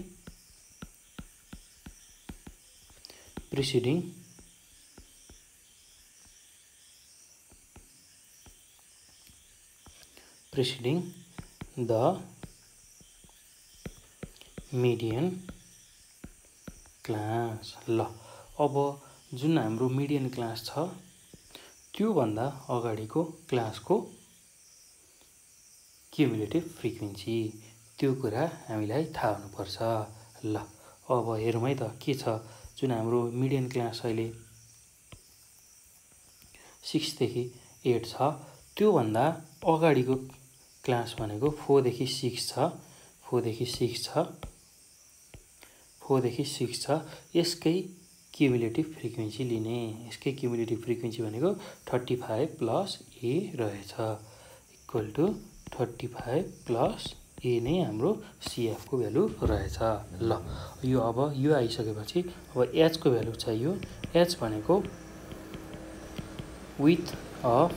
[SPEAKER 1] preceding the median class. ल अब जुन हाम्रो मिडियन क्लास छ त्यो भन्दा अगाडिको क्लासको क्युमुलेटिभ फ्रिक्वेन्सी त्यो कुरा हामीलाई थाहा हुनुपर्छ। ल अब हेरौँ है त के छ। जुन हाम्रो मिडियन क्लास अहिले 6 देखि 8 छ त्यो भन्दा अगाडिको क्लास भनेको 4 देखि 6 छ। 4 देखि 6 छ। 4 देखि 6 छ। यसकै क्युमुलेटिभ फ्रिक्वेन्सी लिने। यसकै क्युमुलेटिभ फ्रिक्वेन्सी भनेको 35 प्लस ए रहेछ इक्वल टु 35 प्लस ए नै हाम्रो सिएफको भ्यालु रहेछ। ल यो अब यो आइसकेपछि अब एचको भ्यालु चाहियो। एच भनेको विथ अफ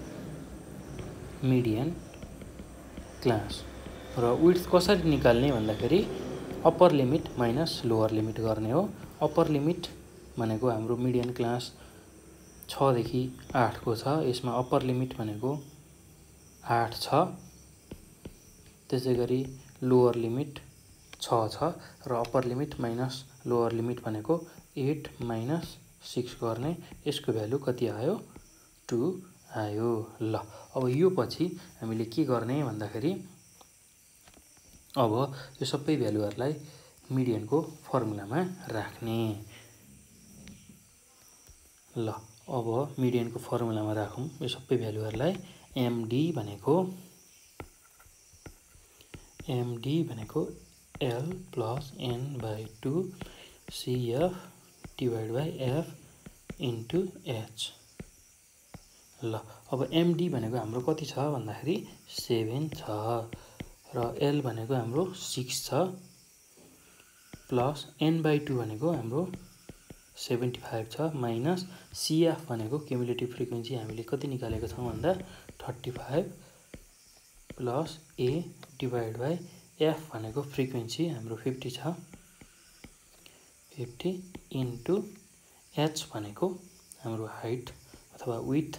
[SPEAKER 1] मिडियन क्लास र विथ कसरी निकाल्ने भन्दाखेरि upper limit minus lower limit गर्ने हो। अप्पर लिमिट भनेको हाम्रो मिडियन क्लास 6 देखि 8 को छ। यसमा अप्पर लिमिट भनेको 8 छ। त्यसैगरी लोअर लिमिट 6 छ र upper limit minus lower limit भनेको 8 माइनस 6 गर्ने। यसको भ्यालु कति आयो 2 आयो। ल अब यो पछि हामीले के गर्ने भन्दाखेरि अब यो सबै भ्यालुहरूलाई मिडियनको फर्मुलामा राख्ने। ल अब मिडियनको फर्मुलामा राखौँ यो सबै भ्यालुहरूलाई। एमडी भनेको L plus N by 2 CF divide by F into H. ल अब एमडी भनेको हाम्रो कति छ भन्दाखेरि 7 छ र एल भनेको हाम्रो 6 छ प्लस एन बाई 2 भनेको हाम्रो 75 छ माइनस सिएफ भनेको क्युमुलेटिभ फ्रिक्वेन्सी हामीले कति निकालेको छौँ भन्दा 35 plus A divide by F भनेको फ्रिक्वेन्सी हाम्रो 50 छ 50 इन्टु एच भनेको हाम्रो हाइट अथवा विथ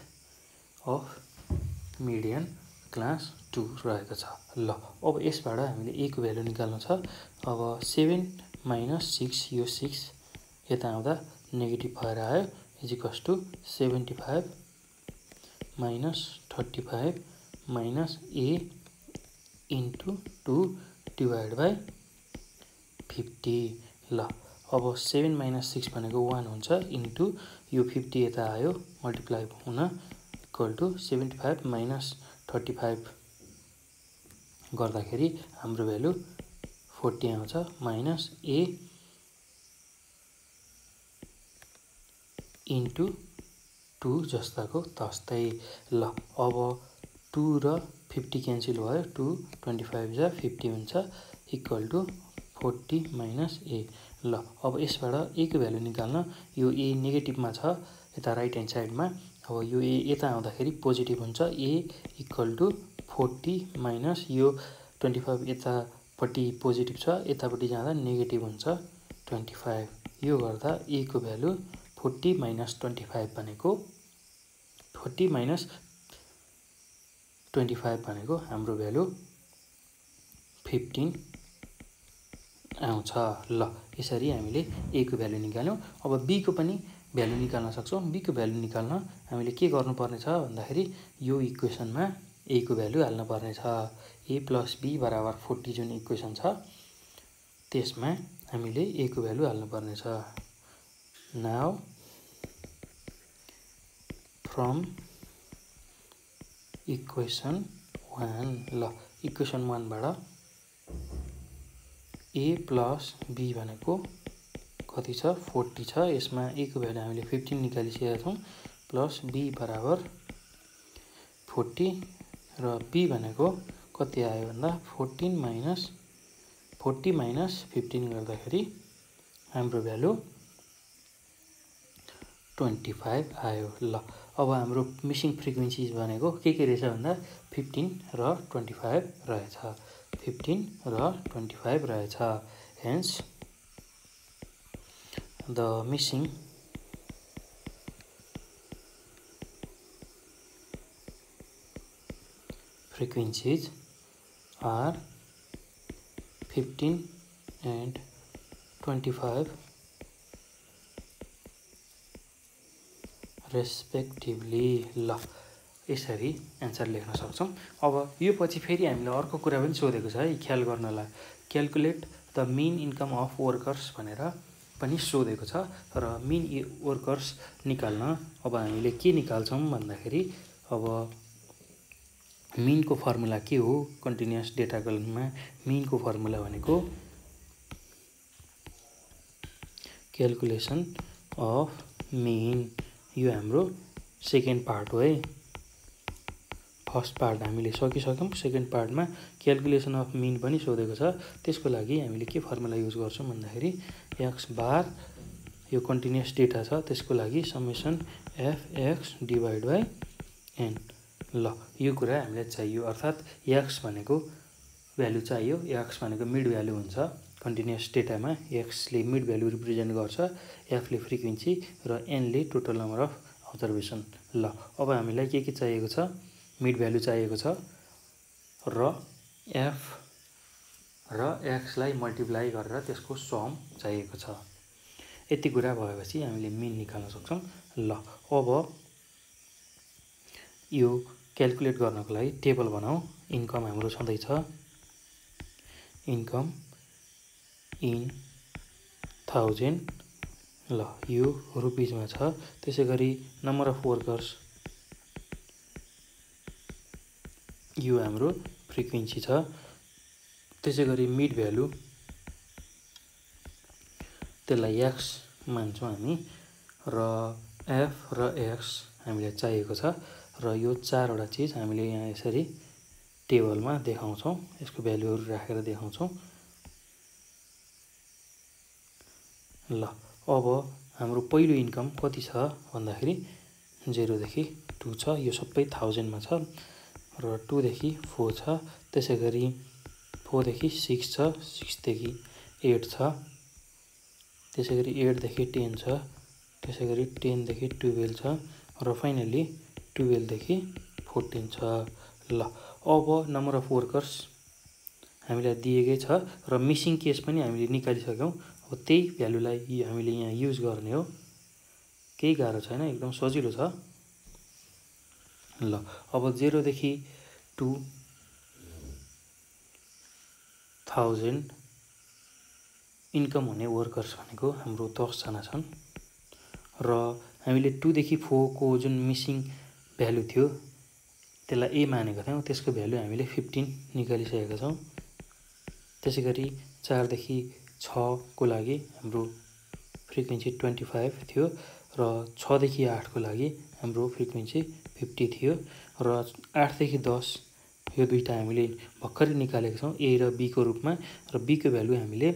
[SPEAKER 1] अफ मिडियन क्लास 2 रहेको छ। ल अब यसबाट हामीले ए को भ्यालु निकाल्नु छ। अब 7 माइनस 6 यो 6 यता आउँदा नेगेटिभ भएर आयो equals to 75 minus 35 minus A into 2 divide by 50। ल अब 7 माइनस 6 भनेको 1 हुन्छ इन्टु यो 50 यता आयो मल्टिप्लाई हुन इक्वल टु 75 माइनस 35 गर्दाखेरि हाम्रो भ्यालु 40 आउँछ माइनस ए इन्टु 2 जस्ताको तस्तै। ल अब 2 र 50 क्यान्सल भयो 2 25 जा 50 हुन्छ इक्वल टु 40 माइनस ए। ल अब यसबाट ए को भ्यालु निकाल्न यो ए नेगेटिभमा छ यता राइट ह्यान्ड साइडमा। अब यो ए यता आउँदाखेरि पोजिटिभ हुन्छ ए इक्वल टु 40 माइनस यो 25 यतापट्टि पोजिटिभ छ यतापट्टि जाँदा नेगेटिभ हुन्छ 25। यो गर्दा ए को भ्यालु 40 माइनस 25 भनेको 40 माइनस 25 भनेको हाम्रो भ्यालु 15 आउँछ। ल यसरी हामीले ए को भ्यालु निकाल्यौँ। अब बी को पनि भ्यालु निकाल्न सक्छौँ। बी को भ्यालु निकाल्न हामीले के गर्नुपर्ने छ भन्दाखेरि यो इक्वेसनमा ए को भ्यालु हाल्नुपर्ने छ। ए प्लस बी बराबर 40 जुन इक्वेसन छ त्यसमा हामीले ए को भ्यालु हाल्नुपर्ने छ। नाउ फ्रम इक्वेसन 1 ल इक्वेसन 1 बाट ए प्लस बी भनेको कति छ 40 छ। यसमा ए को भ्यालु हामीले 15 निकालिसकेका छौँ प्लस बी बराबर 40 र बी भनेको कति आयो भन्दा 40 माइनस 15 गर्दाखेरि हाम्रो भ्यालु 25 आयो। ल अब हाम्रो मिसिङ फ्रिक्वेन्सिज भनेको के रहेछ भन्दा 15 र 25 रहेछ 15 र 25 रहेछ। Hence the missing frequencies are 15 and 25 respectively. ल यसरी एन्सर लेख्न सक्छौँ। अब यो पछि फेरि हामीले अर्को कुरा पनि सोधेको छ है ख्याल गर्नलाई, calculate the mean income of workers भनेर पनि सोधेको छ। र मिन वर्कर्स निकाल्न अब हामीले के निकाल्छौँ भन्दाखेरि अब मिनको फर्मुला के हो, कन्टिन्युअस डेटा कलममा मिनको फर्मुला भनेको क्याल्कुलेसन अफ मिन। यो हाम्रो सेकेन्ड पार्ट हो है। फर्स्ट पार्ट हामीले सकिसक्यौँ, सेकेन्ड पार्टमा क्याल्कुलेसन अफ मिन पनि सोधेको छ। त्यसको लागि हामीले के फर्मुला युज गर्छौँ भन्दाखेरि एक्स बार, यो कन्टिन्युअस डेटा छ त्यसको लागि summation f x divide by n. ल यो कुरा हामीलाई चाहियो, अर्थात् एक्स भनेको भ्यालु चाहियो। एक्स भनेको मिड भ्यालु हुन्छ कन्टिन्युअस डेटामा, एक्सले मिड भ्यालु रिप्रेजेन्ट गर्छ, एफले फ्रिक्वेन्सी र एनले टोटल नम्बर अफ अब्जर्भेसन। ल अब हामीलाई के चाहिएको छ, मिड भ्यालु चाहिएको छ र एफ र एक्सलाई मल्टिप्लाई गरेर त्यसको सम चाहिएको छ। यति कुरा भएपछि हामीले मिन निकाल्न सक्छौँ। ल अब यो क्याल्कुलेट गर्नको लागि टेबल बनाऊ। इन्कम हाम्रो छँदैछ इन्कम इन 1000। ल यो रुपिजमा छ। त्यसै गरी नम्बर अफ वर्कर्स यो हाम्रो फ्रिक्वेन्सी छ। त्यसै गरी मिड भ्यालु त्यसलाई एक्स मान्छौँ हामी, र एफ र एक्स हामीलाई चाहिएको छ। र यो चारवटा चिज हामीले यहाँ यसरी टेबलमा देखाउँछौँ, यसको भ्यालुहरू राखेर देखाउँछौँ। ल अब हाम्रो पहिलो इन्कम कति छ भन्दाखेरि 0 देखि 2 छ, यो सबै 1000 मा छ। र 2 देखि 4 छ, त्यसै गरी 4 देखि 6 छ, 6 देखि 8 छ, त्यसै गरी 8 देखि 10 छ, त्यसै गरी 10 देखि 12 छ, र फाइनली 12 देखि 14 छ। ल अब नम्बर अफ वर्कर्स हामीलाई दिएकै छ र मिसिङ केस पनि हामीले निकालिसक्यौँ। अब त्यही भ्यालुलाई हामीले यहाँ युज गर्ने हो, केही गाह्रो छैन, एकदम सजिलो छ। ल अब 0 देखि 2000 इन्कम हुने वर्कर्स भनेको हाम्रो 10 जना छन्। र हामीले 2 देखि 4 को जुन मिसिङ भ्यालु थियो त्यसलाई ए मानेको थियौँ, त्यसको भ्यालु हामीले 15 निकालिसकेका छौँ। त्यसै गरी 4 देखि 6 को लागि हाम्रो फ्रिक्वेन्सी 25 थियो, र 6 देखि 8 को लागि हाम्रो फ्रिक्वेन्सी 50 थियो, र 8 देखि 10 यो दुईटा हामीले भर्खरै निकालेका छौँ ए र बी को रूपमा, र बी को भ्यालु हामीले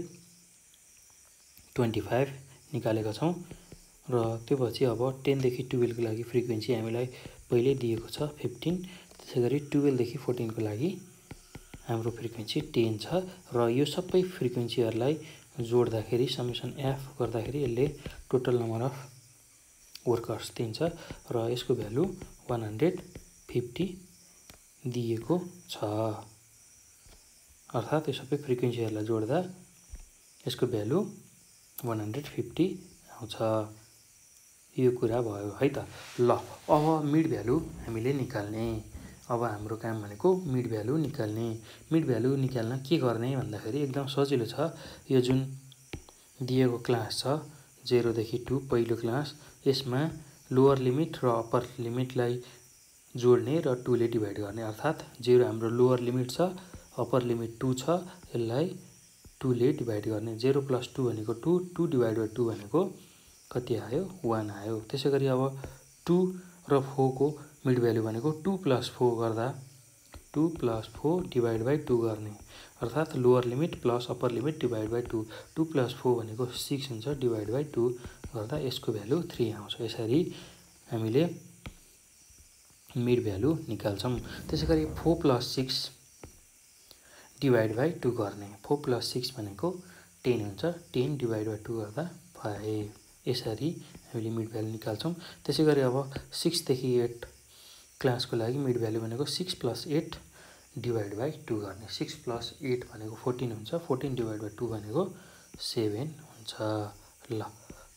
[SPEAKER 1] 25 निकालेका छौँ। र त्यो पछि अब 10 देखि 12 को लागि फ्रिक्वेन्सी हामीलाई पहिले दिएको छ 15, त्यसै गरी 12 देखि 14 को लागि हाम्रो फ्रिक्वेन्सी 10 छ। र यो सबै फ्रिक्वेन्सीहरूलाई जोड्दाखेरि समेसन एफ गर्दाखेरि यसले टोटल नम्बर अफ वर्कर्स दिन्छ, र यसको भ्यालु 150 दिएको छ। अर्थात् यो सबै फ्रिक्वेन्सीहरूलाई जोड्दा यसको भ्यालु 150 आउँछ। यो कुरा भयो है त। ल अब मिड भ्यालु हामीले निकाल्ने। अब हाम्रो काम भनेको मिड भ्यालु निकाल्ने। मिड भ्यालु निकाल्न के गर्ने भन्दाखेरि एकदम सजिलो छ। यो जुन दिएको क्लास छ 0 देखि 2 पहिलो क्लास, यसमा लोअर लिमिट र अप्पर लिमिटलाई जोड्ने र 2 ले डिभाइड गर्ने। अर्थात् 0 हाम्रो लोअर लिमिट छ, अप्पर लिमिट 2 छ, यसलाई 2 ले डिभाइड गर्ने। 0 + 2 भनेको 2, 2 डिभाइड बाई 2 भनेको कति आयो, 1 आयो। त्यसै गरी अब 2 र 4 को मिड भ्यालु भनेको 2 + 4 गर्दा 2 + 4 डिभाइड बाई 2 गर्ने। अर्थात् lower limit plus upper limit divide by 2, 2 + 4 भनेको 6 हुन्छ, डिभाइड बाई 2 गर्दा यसको भ्यालु 3 आउँछ। यसरी हामीले मिड भ्यालु निकाल्छौँ। त्यसै गरी 4 + 6 डिभाइड बाई 2 गर्ने। 4 + 6 भनेको 10 हुन्छ, 10 डिभाइड बाई 2 गर्दा 5। यसरी हामीले मिड भ्यालु निकाल्छौँ। त्यसै गरी अब 6 देखि 8 क्लासको लागि मिड भ्यालु भनेको 6 + 8 डिभाइड बाई 2 गर्ने। 6 + 8 भनेको 14 हुन्छ, 14 डिभाइड बाई 2 भनेको 7 हुन्छ। ल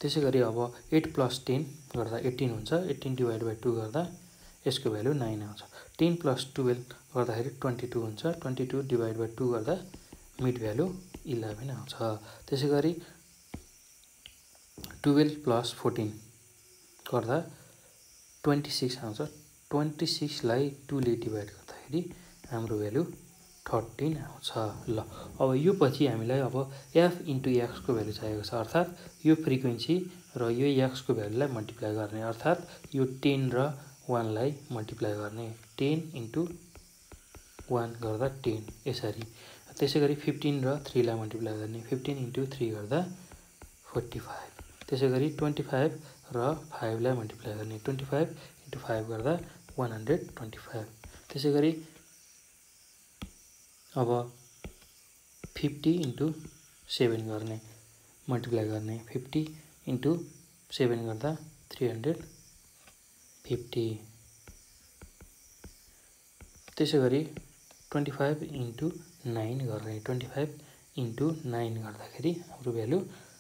[SPEAKER 1] त्यसै गरी अब 8 + 10 गर्दा 18 हुन्छ। 18 / 2 गर्दा यसको भ्यालु 9 आउँछ। 10 + 12 गर्दाखेरि 22 हुन्छ। 22 / 2 गर्दा मिड भ्यालु 11 आउँछ। त्यसै गरी 12 + 14 गर्दा 26 आउँछ। 26 लाई 2 ले डिभाइड गर्दाखेरि हाम्रो भ्यालु 13 आउँछ। ल अब यो पछि हामीलाई अब f * x को भ्यालु चाहिएको छ, अर्थात् यो फ्रिक्वेन्सी र यो x को भ्यालुलाई मल्टिप्लाई गर्ने, अर्थात् यो 10 र 1 लाई मल्टिप्लाई गर्ने। 10 * 1 गर्दा 10 यसरी। त्यसै गरी 15 र 3 लाई मल्टिप्लाई गर्ने। 15 * 3 गर्दा 45। त्यसै गरी 25 र 5 लाई मल्टिप्लाई गर्ने। 25 * 5 गर्दा 125। त्यसै गरी अब 50 * 7 गर्ने, मल्टिप्लाई गर्ने। 50 * 7 गर्दा 350। त्यसै गरी 25 * 9 गर्ने। 25 * 9 गर्दाखेरि हाम्रो भ्यालु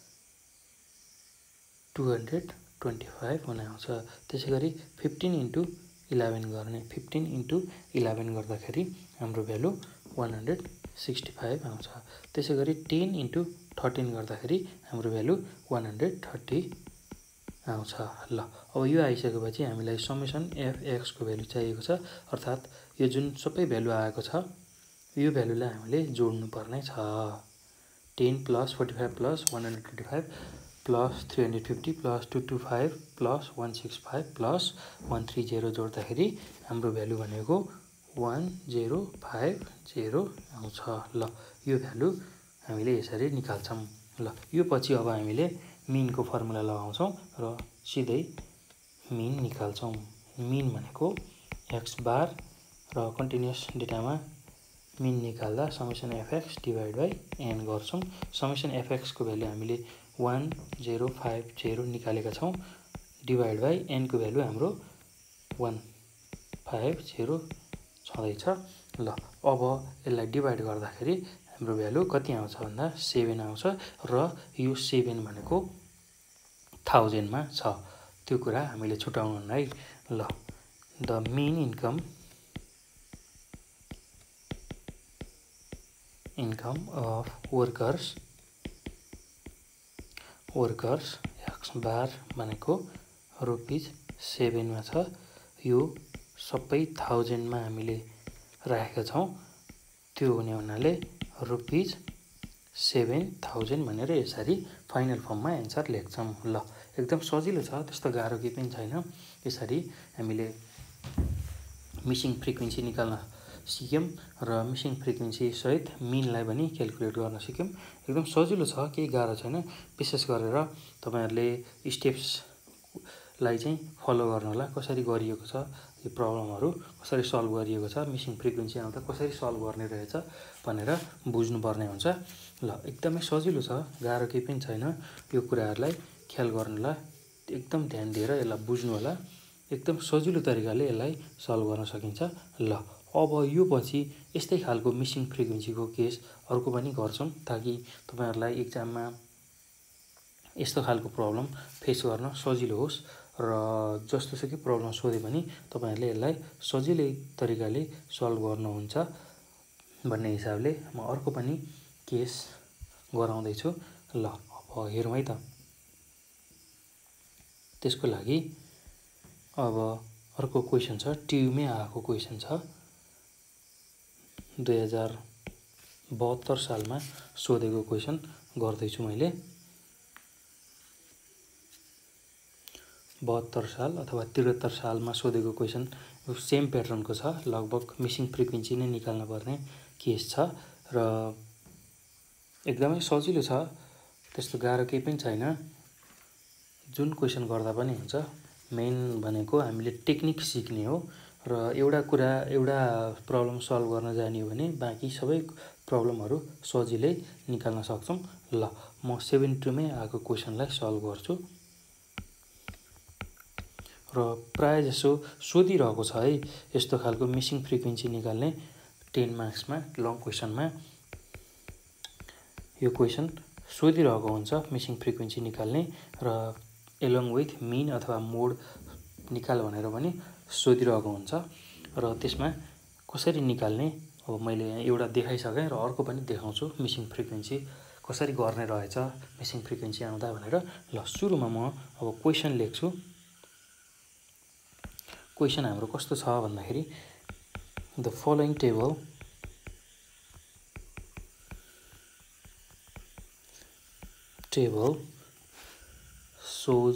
[SPEAKER 1] 225 हुन आउँछ। त्यसै गरी 15 * 11 गर्ने। 15 * 11 गर्दाखेरि हाम्रो भ्यालु 165 आउँछ। त्यसै गरी 10 * 13 गर्दाखेरि हाम्रो भ्यालु 130 आउँछ। ल अब यो आइसकेपछि हामीलाई समेसन f(x) को भ्यालु चाहिएको छ, अर्थात् यो जुन सबै भ्यालु आएको छ यो भ्यालुलाई हामीले जोड्नु पर्ने छ। 10 + 45 + 125 + 350 + 225 + 165 + 130 जोड्दाखेरि हाम्रो भ्यालु भनेको 1050 आउँछ। ल यो भ्यालु हामीले यसरी निकाल्छौँ। ल यो पछि अब हामीले मिनको फर्मुला लगाउँछौँ र सिधै मिन निकाल्छौँ। मिन भनेको x बार र कन्टिन्युअस डेटामा मिन निकाल्दा समेसन f(x) / n गर्छौँ। समेसन f(x) को भ्यालु हामीले 1050 निकालेका छौँ, डिभाइड बाई n को भ्यालु हाम्रो 150 छँदैछ। ल अब यसलाई डिभाइड गर्दाखेरि हाम्रो भ्यालु कति आउँछ भन्दा 7 आउँछ र यो 7 भनेको 1000 मा छ। त्यो कुरा हामीले छुटाउनु है। ल the mean income of workers x bar भनेको ₹7 मा छ। यो सबै 1000 मा हामीले राखेका छौँ, त्यो हुने हुनाले ₹7000 भनेर यसरी फाइनल फर्ममा एन्सर लेख्छौँ। ल एकदम सजिलो छ, त्यस्तो गाह्रो केही पनि छैन। यसरी हामीले मिसिङ फ्रिक्वेन्सी निकाल्न सिक्यौँ र मिसिङ फ्रिक्वेन्सी सहित मिनलाई पनि क्यालकुलेट गर्न सिक्यौँ। एकदम सजिलो छ, केही गाह्रो छैन। विशेष गरेर तपाईहरुले स्टेप्सलाई चाहिँ फलो गर्नु होला, कसरी गरिएको छ यो प्रब्लमहरु, कसरी सल्भ गरिएको छ, मिसिङ फ्रिक्वेन्सी आउँदा कसरी सल्भ गर्ने रहेछ भनेर बुझ्नुपर्ने हुन्छ। ल एकदमै सजिलो छ, गाह्रो केही पनि छैन। यो कुराहरुलाई ख्याल गर्नु होला, एकदम ध्यान दिएर यसलाई बुझ्नु होला। एकदम सजिलो तरिकाले यसलाई सल्भ गर्न सकिन्छ। ल अब यो पछि यस्तै खालको मिसिङ फ्रिक्वेन्सीको केस अर्को पनि गर्छौँ, ताकि तपाईहरुलाई एक्जाममा यस्तो खालको प्रब्लम फेस गर्न सजिलो होस् र जस्तोसुकै प्रब्लम सोधे पनि तपाईहरुले यसलाई सजिलै तरिकाले सल्भ गर्नुहुन्छ भन्ने हिसाबले म अर्को पनि केस गराउँदै छु। ल अब हेरौँ है त। त्यसको लागि अब अर्को क्वेशन छ, ट्युमै आएको क्वेशन छ। 2072 सालमा सोधेको क्वेशन गर्दैछु मैले। 72 साल अथवा 73 सालमा सोधेको क्वेशन सेम प्याटर्नको छ। लगभग मिसिङ फ्रिक्वेन्सी नै निकाल्न पर्ने केस छ र एकदमै सजिलो छ, त्यस्तो गाह्रो केही पनि छैन। जुन क्वेशन गर्दा पनि हुन्छ। मेन भनेको हामीले टेक्निक सिक्ने हो र एउटा प्रब्लम सल्भ गर्न जानियो भने बाँकी सबै प्रब्लमहरु सजिलै निकाल्न सक्छौं। ल म 72 मै आएको क्वेशनलाई सल्भ गर्छु र प्राय जसो सोधिरहेको छ है यस्तो खालको मिसिङ फ्रिक्वेन्सी निकाल्ने 10 मार्क्समा लङ क्वेशनमा यो क्वेशन सोधिरहेको हुन्छ मिसिङ फ्रिक्वेन्सी निकाल्ने र एलोङ विथ मिन अथवा मोड निकाल भनेर पनि सोधिरहेको हुन्छ र त्यसमा कसरी निकाल्ने अब मैले यहाँ एउटा देखाइसकेँ र अर्को पनि देखाउँछु मिसिङ फ्रिक्वेन्सी कसरी गर्ने रहेछ मिसिङ फ्रिक्वेन्सी आउँदा भनेर। ल सुरुमा म अब क्वेसन लेख्छु। क्वेसन हाम्रो कस्तो छ भन्दाखेरि the following table shows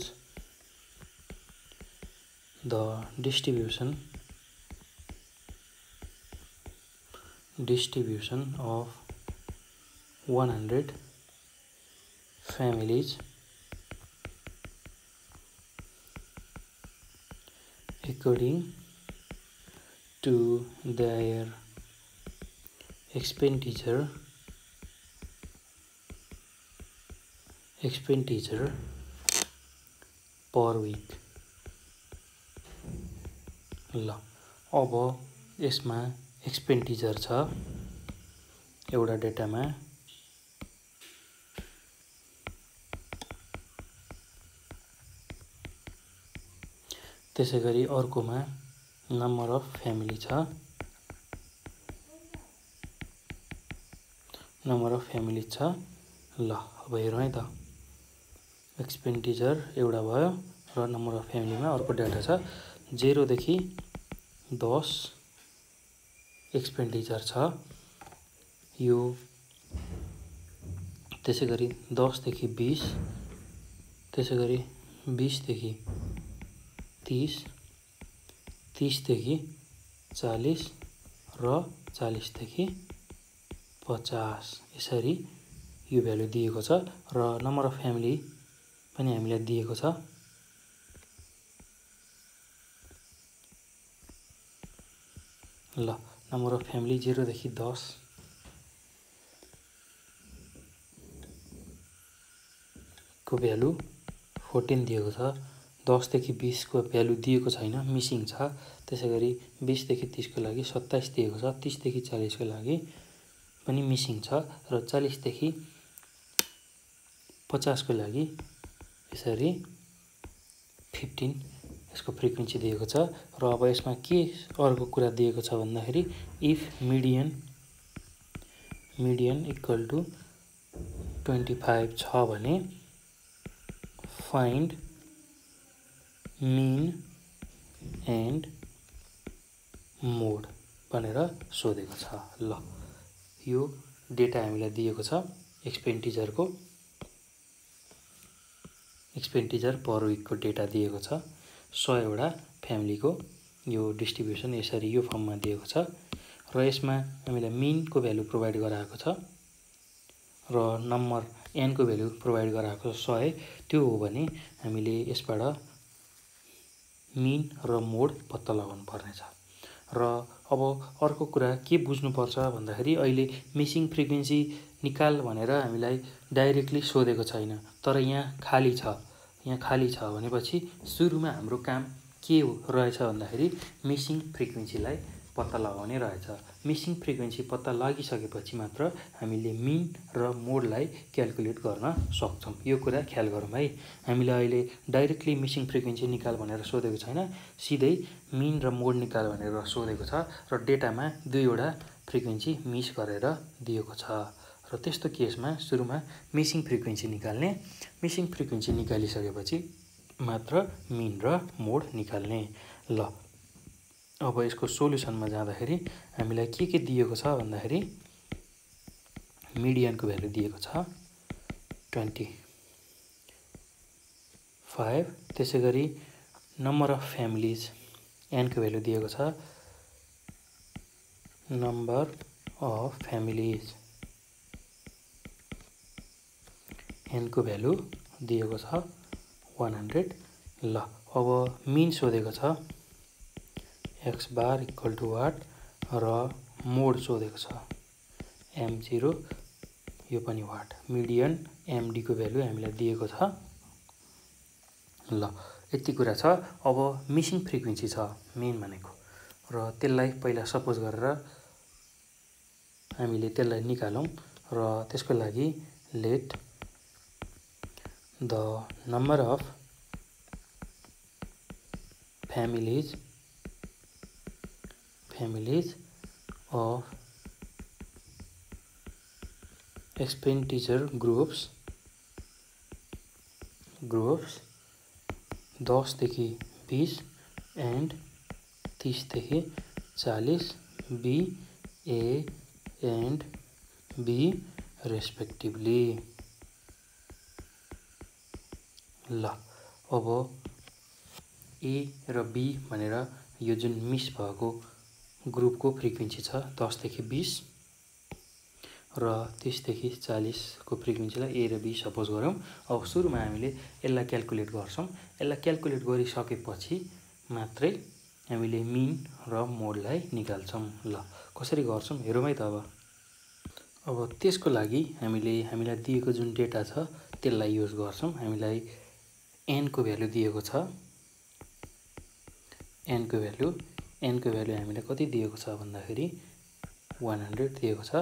[SPEAKER 1] the distribution of 100 families according to their expenditure per week। ल अब यसमा एक्सपेन्डिचर छ एउटा डेटामा, त्यसैगरी अर्कोमा नम्बर अफ फ्यामिली छ, ल अब हेरौँ है त। एक्सपेन्डिचर एउटा भयो र नम्बर अफ फ्यामिलीमा अर्को डाटा छ। 0 देखि 10 एक्सपेन्डिचर छ यो, त्यसैगरी 10 देखि 20, त्यसैगरी 20 देखि 30, 30 देखि 40 र 40 देखि 50 यसरी यो भ्यालु दिएको छ र नम्बर अफ फ्यामिली पनि हामीलाई दिएको छ। ल नम्बर अफ फ्यामिली 0 देखि 10 को भ्यालु 14 दिएको छ। 10 देखि 20 को भ्यालु दिएको छैन, मिसिङ छ। त्यसैगरी 20 देखि 30 को लागि 27 दिएको छ। 30 देखि 40 को लागि पनि मिसिङ छ र 40 देखि 50 को लागि यसरी 15 यसको फ्रिक्वेन्सी दिएको छ। र अब यसमा के अर्को कुरा दिएको छ भन्दाखेरि इफ मिडियन इक्वल टु 25 छ भने फाइन्ड मिन एन्ड मोड भनेर सोधेको छ। ल यो डेटा हामीलाई दिएको छ एक्सपेन्डिचर पर विकको डेटा दिएको छ। 100 वटा फ्यामिलीको यो डिस्ट्रिब्युसन यसरी यो फर्ममा दिएको छ र यसमा हामीलाई मिनको भ्यालु प्रोभाइड गराएको छ र नम्बर एनको भ्यालु प्रोभाइड गराएको 100 त्यो हो भने हामीले यसबाट मिन र मोड पत्ता लगाउनु पर्नेछ। र अब अर्को कुरा के बुझ्नुपर्छ भन्दाखेरि अहिले मिसिङ फ्रिक्वेन्सी निकाल भनेर हामीलाई डाइरेक्टली सोधेको छैन, तर यहाँ खाली छ भनेपछि सुरुमा हाम्रो काम के रहेछ भन्दाखेरि मिसिङ फ्रिक्वेन्सीलाई पत्ता लगाउने रहेछ। मिसिङ फ्रिक्वेन्सी पत्ता लागिसकेपछि मात्र हामीले मिन र मोडलाई क्याल्कुलेट गर्न सक्छौँ। यो कुरा ख्याल गरौँ है। हामीले अहिले डाइरेक्टली मिसिङ फ्रिक्वेन्सी निकाल भनेर सोधेको छैन, सिधै मिन र मोड निकाल भनेर सोधेको छ र डेटामा दुईवटा फ्रिक्वेन्सी मिस गरेर दिएको छ। र त्यस्तो केसमा सुरुमा मिसिङ फ्रिक्वेन्सी निकाल्ने, मिसिङ फ्रिक्वेन्सी निकालिसकेपछि मात्र मिन र मोड निकाल्ने। ल अब यसको सोल्युसनमा जाँदाखेरि हामीलाई के दिएको छ भन्दाखेरि मिडियनको भ्यालु दिएको छ 25, त्यसैगरी नम्बर अफ फ्यामिलिज एनको भ्यालु दिएको छ नम्बर अफ फ्यामिलिज एनको भ्यालु दिएको छ 100। ल अब मिन सोधेको छ x bar equal to what र मोड सोधेको छ m0 यो पनि वाट। मिडियन md को भ्यालु हामीलाई दिएको छ। ल यति कुरा छ। अब मिसिङ फ्रिक्वेन्सी छ मेन भनेको र त्यसलाई पहिला सपोज गरेर हामीले त्यसलाई निकालौँ र त्यसको लागि let the number of families of expenditure groups 10 देखि 20 and 30 देखि 40 B, A and B respectively. ल अब A र B भनेर यो जुन मिस भएको ग्रुपको फ्रिक्वेन्सी छ 10 देखि 20 र 30 देखि 40 को फ्रिक्वेन्सीलाई A र B सपोज गरौँ। अब सुरुमा हामीले यसलाई क्याल्कुलेट गर्छौँ। यसलाई क्याल्कुलेट गरिसकेपछि मात्रै हामीले मिन र मोडलाई निकाल्छौँ। ल कसरी गर्छौँ हेरौँ है त अब त्यसको लागि हामीलाई दिएको जुन डेटा छ त्यसलाई युज गर्छौँ। हामीलाई n को भ्यालु दिएको छ। n को भ्यालु हामीलाई कति दिएको छ भन्दाखेरि 100 दिएको छ।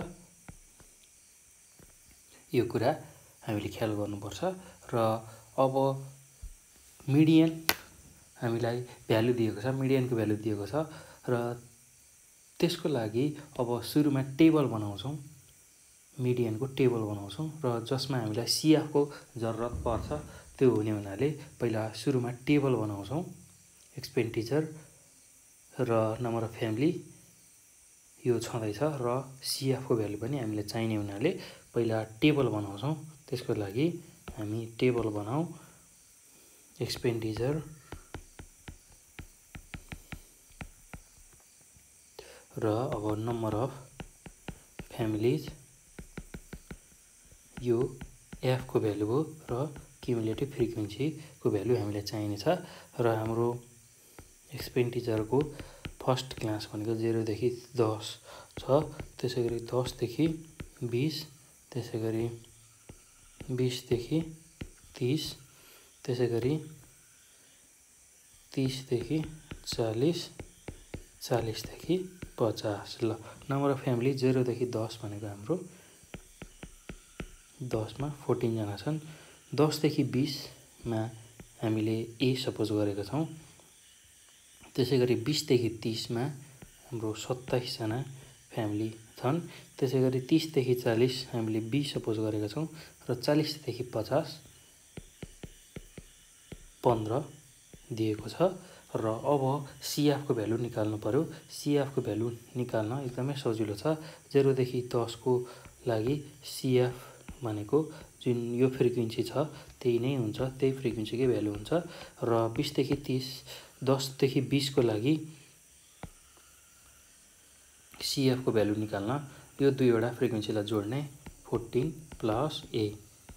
[SPEAKER 1] यो कुरा हामीले ख्याल गर्नुपर्छ। र अब मिडियन हामीलाई भ्यालु दिएको छ, मिडियनको भ्यालु दिएको छ र त्यसको लागि अब सुरुमा टेबल बनाउँछौँ, मिडियनको टेबल बनाउँछौँ र जसमा हामीलाई CF को जरुरत पर्छ त्यो हुने हुनाले पहिला सुरुमा टेबल बनाउँछौँ एक्सपेन्डिचर र नम्बर अफ फ्यामिली यो छँदैछ र CF को भ्यालु पनि हामीलाई चाहिने हुनाले पहिला टेबल बनाउँछौँ। त्यसको लागि हामी टेबल बनाऊ एक्सपेन्डिचर र अब नम्बर अफ फ्यामिलीज यो F को भ्यालु हो र क्युमुलेटिभ फ्रिक्वेन्सी को भ्यालु हामीलाई चाहिने छ। र हाम्रो एक्सपेन्डिचरको फर्स्ट क्लास भनेको 0 देखि 10 छ। त्यसैगरी 10 देखि 20, त्यसैगरी 20 देखि 30, त्यसैगरी 30 देखि 40, 40 देखि 50। ल नम्बर अफ फ्यामिली 0 देखि 10 भनेको हाम्रो 10 मा 14 जना छन्। 10 देखि 20 मा हामीले A सपोज गरेका छौँ। त्यसैगरी 20 देखि 30 मा हाम्रो 27 जना फ्यामिली छन्। त्यसैगरी 30 देखि 40 हामीले B सपोज गरेका छौँ र 40 देखि 50 15 दिएको छ। र अब CF को भ्यालु निकाल्नु पर्यो। CF को भ्यालु निकाल्न एकदमै सजिलो छ। 0 देखि 10 को लागि CF भनेको जुन यो फ्रिक्वेन्सी छ त्यही नै हुन्छ, त्यही फ्रिक्वेन्सीकै भ्यालु हुन्छ। र 20 देखि 30, 10 देखि 20 को लागि CF को भ्यालु निकाल्न यो दुईवटा फ्रिक्वेन्सीलाई जोड्ने 14 प्लस A,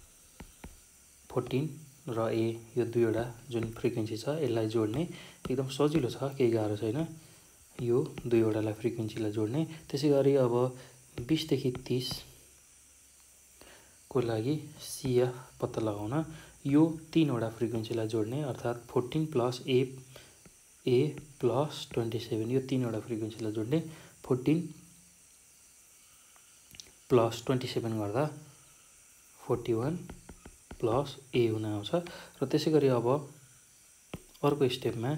[SPEAKER 1] 14 र A यो दुईवटा जुन फ्रिक्वेन्सी छ यसलाई जोड्ने एकदम सजिलो छ, केही गाह्रो छैन। यो दुईवटालाई फ्रिक्वेन्सीलाई जोड्ने। त्यसैगरी अब 20 देखि 30 को लागि CF पत्ता लगाउन यो तीनवटा फ्रिक्वेन्सीलाई जोड्ने अर्थात् 14 प्लस A प्लस 27 यो तीनवटा फ्रिक्वेन्सीलाई जोड्ने 14 प्लस 27 गर्दा 41 प्लस A हुन आउँछ। र त्यसैगरी अब अर्को स्टेपमा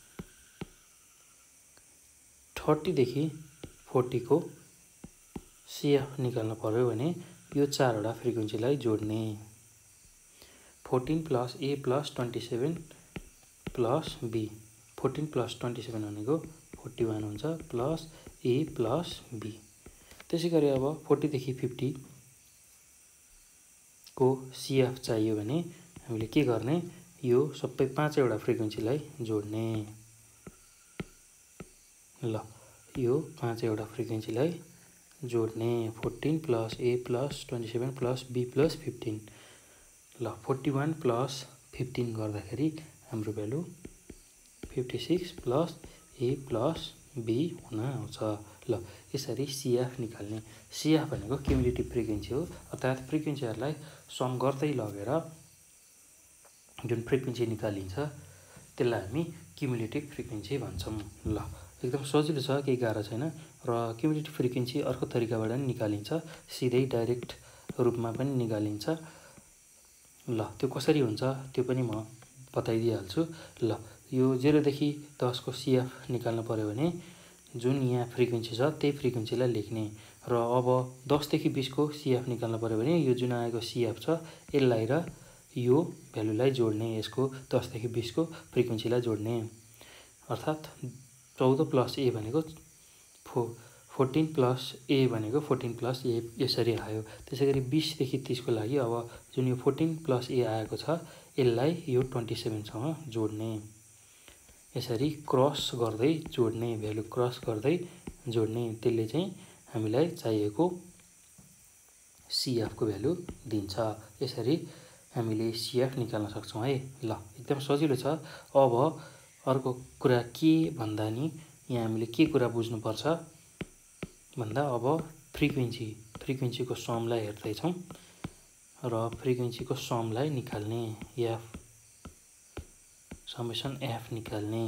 [SPEAKER 1] 30 देखि 40 को CF निकाल्न पर्यो भने यो चारवटा फ्रिक्वेन्सीलाई जोड्ने 14 plus A plus 27 plus B। 14 plus 27 भनेको 41 हुन्छ प्लस A प्लस B। त्यसैगरी अब 40 देखि 50 को CF चाहियो भने हामीले के गर्ने, यो सबै पाँचवटा फ्रिक्वेन्सीलाई जोड्ने। ल यो पाँचवटा फ्रिक्वेन्सीलाई जोड्ने 14 plus A plus 27 plus B plus 15। ल 41 प्लस 15 गर्दाखेरि हाम्रो value 56 plus A plus B हुन आउँछ। ल यसरी CF निकाल्ने। CF भनेको क्युमुलेटिभ फ्रिक्वेन्सी हो, अर्थात् फ्रिक्वेन्सीहरूलाई सम गर्दै लगेर जुन फ्रिक्वेन्सी निकालिन्छ त्यसलाई हामी क्युमुलेटिभ फ्रिक्वेन्सी भन्छौँ। ल एकदम सजिलो छ, केही गाह्रो छैन। र क्युमुलेटिभ फ्रिक्वेन्सी अर्को तरिकाबाट पनि निकालिन्छ, सिधै डाइरेक्ट रूपमा पनि निकालिन्छ। ल त्यो कसरी हुन्छ त्यो पनि म बताइदिइहाल्छु। ल यो 0 देखि 10 को CF निकाल्नु पर्यो भने जुन यहाँ फ्रिक्वेन्सी छ त्यही फ्रिक्वेन्सीलाई लेख्ने र अब 10 देखि 20 को CF निकाल्नु पर्यो भने यो जुन आएको CF छ यसलाई र यो भ्यालुलाई जोड्ने, यसको 10 देखि 20 को फ्रिक्वेन्सीलाई जोड्ने, अर्थात् 14 प्लस A भनेको 14 प्लस A भनेको 14 प्लस A यसरी आयो। त्यसैगरी 20 देखि 30 को लागि अब जुन यो 14 प्लस A आएको छ यसलाई यो 27 सँग जोड्ने, यसरी क्रस गर्दै जोड्ने, भ्यालु क्रस गर्दै जोड्ने, त्यसले चाहिँ हामीलाई चाहिएको CF को भ्यालु दिन्छ। यसरी हामीले CF निकाल्न सक्छौं है। ल एकदम सजिलो छ। अब अर्को कुरा के भन्दा नि यहाँ हामीले के कुरा बुझ्नुपर्छ भन्दा अब फ्रिक्वेन्सीको समलाई हेर्दै छौं र फ्रिक्वेन्सीको समलाई निकाल्ने, F समेसन F निकाल्ने।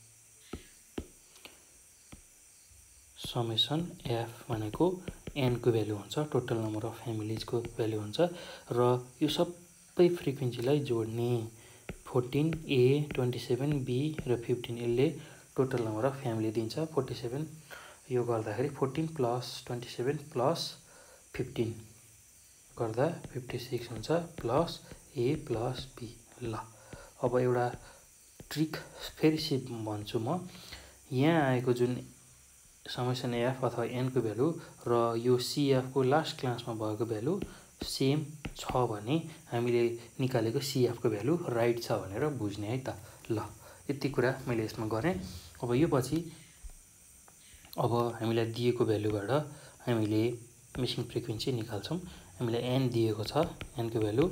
[SPEAKER 1] समेसन F भनेको n को भ्यालु हुन्छ, टोटल नम्बर अफ फ्यामिलीज को भ्यालु हुन्छ र यो सबै फ्रिक्वेन्सीलाई जोड्ने 14A 27B र 15 यसले टोटल नम्बर अफ फ्यामिली दिन्छ। 47 यो गर्दाखेरि 14 प्लस 27 प्लस 15 गर्दा 56 हुन्छ प्लस A प्लस B। ल अब एउटा ट्रिक फेरि सिप भन्छु म। यहाँ आएको जुन समेसन F अथवा n को भ्यालु र यो CF को लास्ट क्लासमा भएको भ्यालु सेम छ भने हामीले निकालेको CF को भ्यालु राइट छ भनेर बुझ्ने है त। ल यति कुरा मैले यसमा गरेँ। अब यो पछि अब हामीलाई दिएको भ्यालुबाट हामीले मिसिङ फ्रिक्वेन्सी निकाल्छौं। हामीलाई n दिएको छ, n को भ्यालु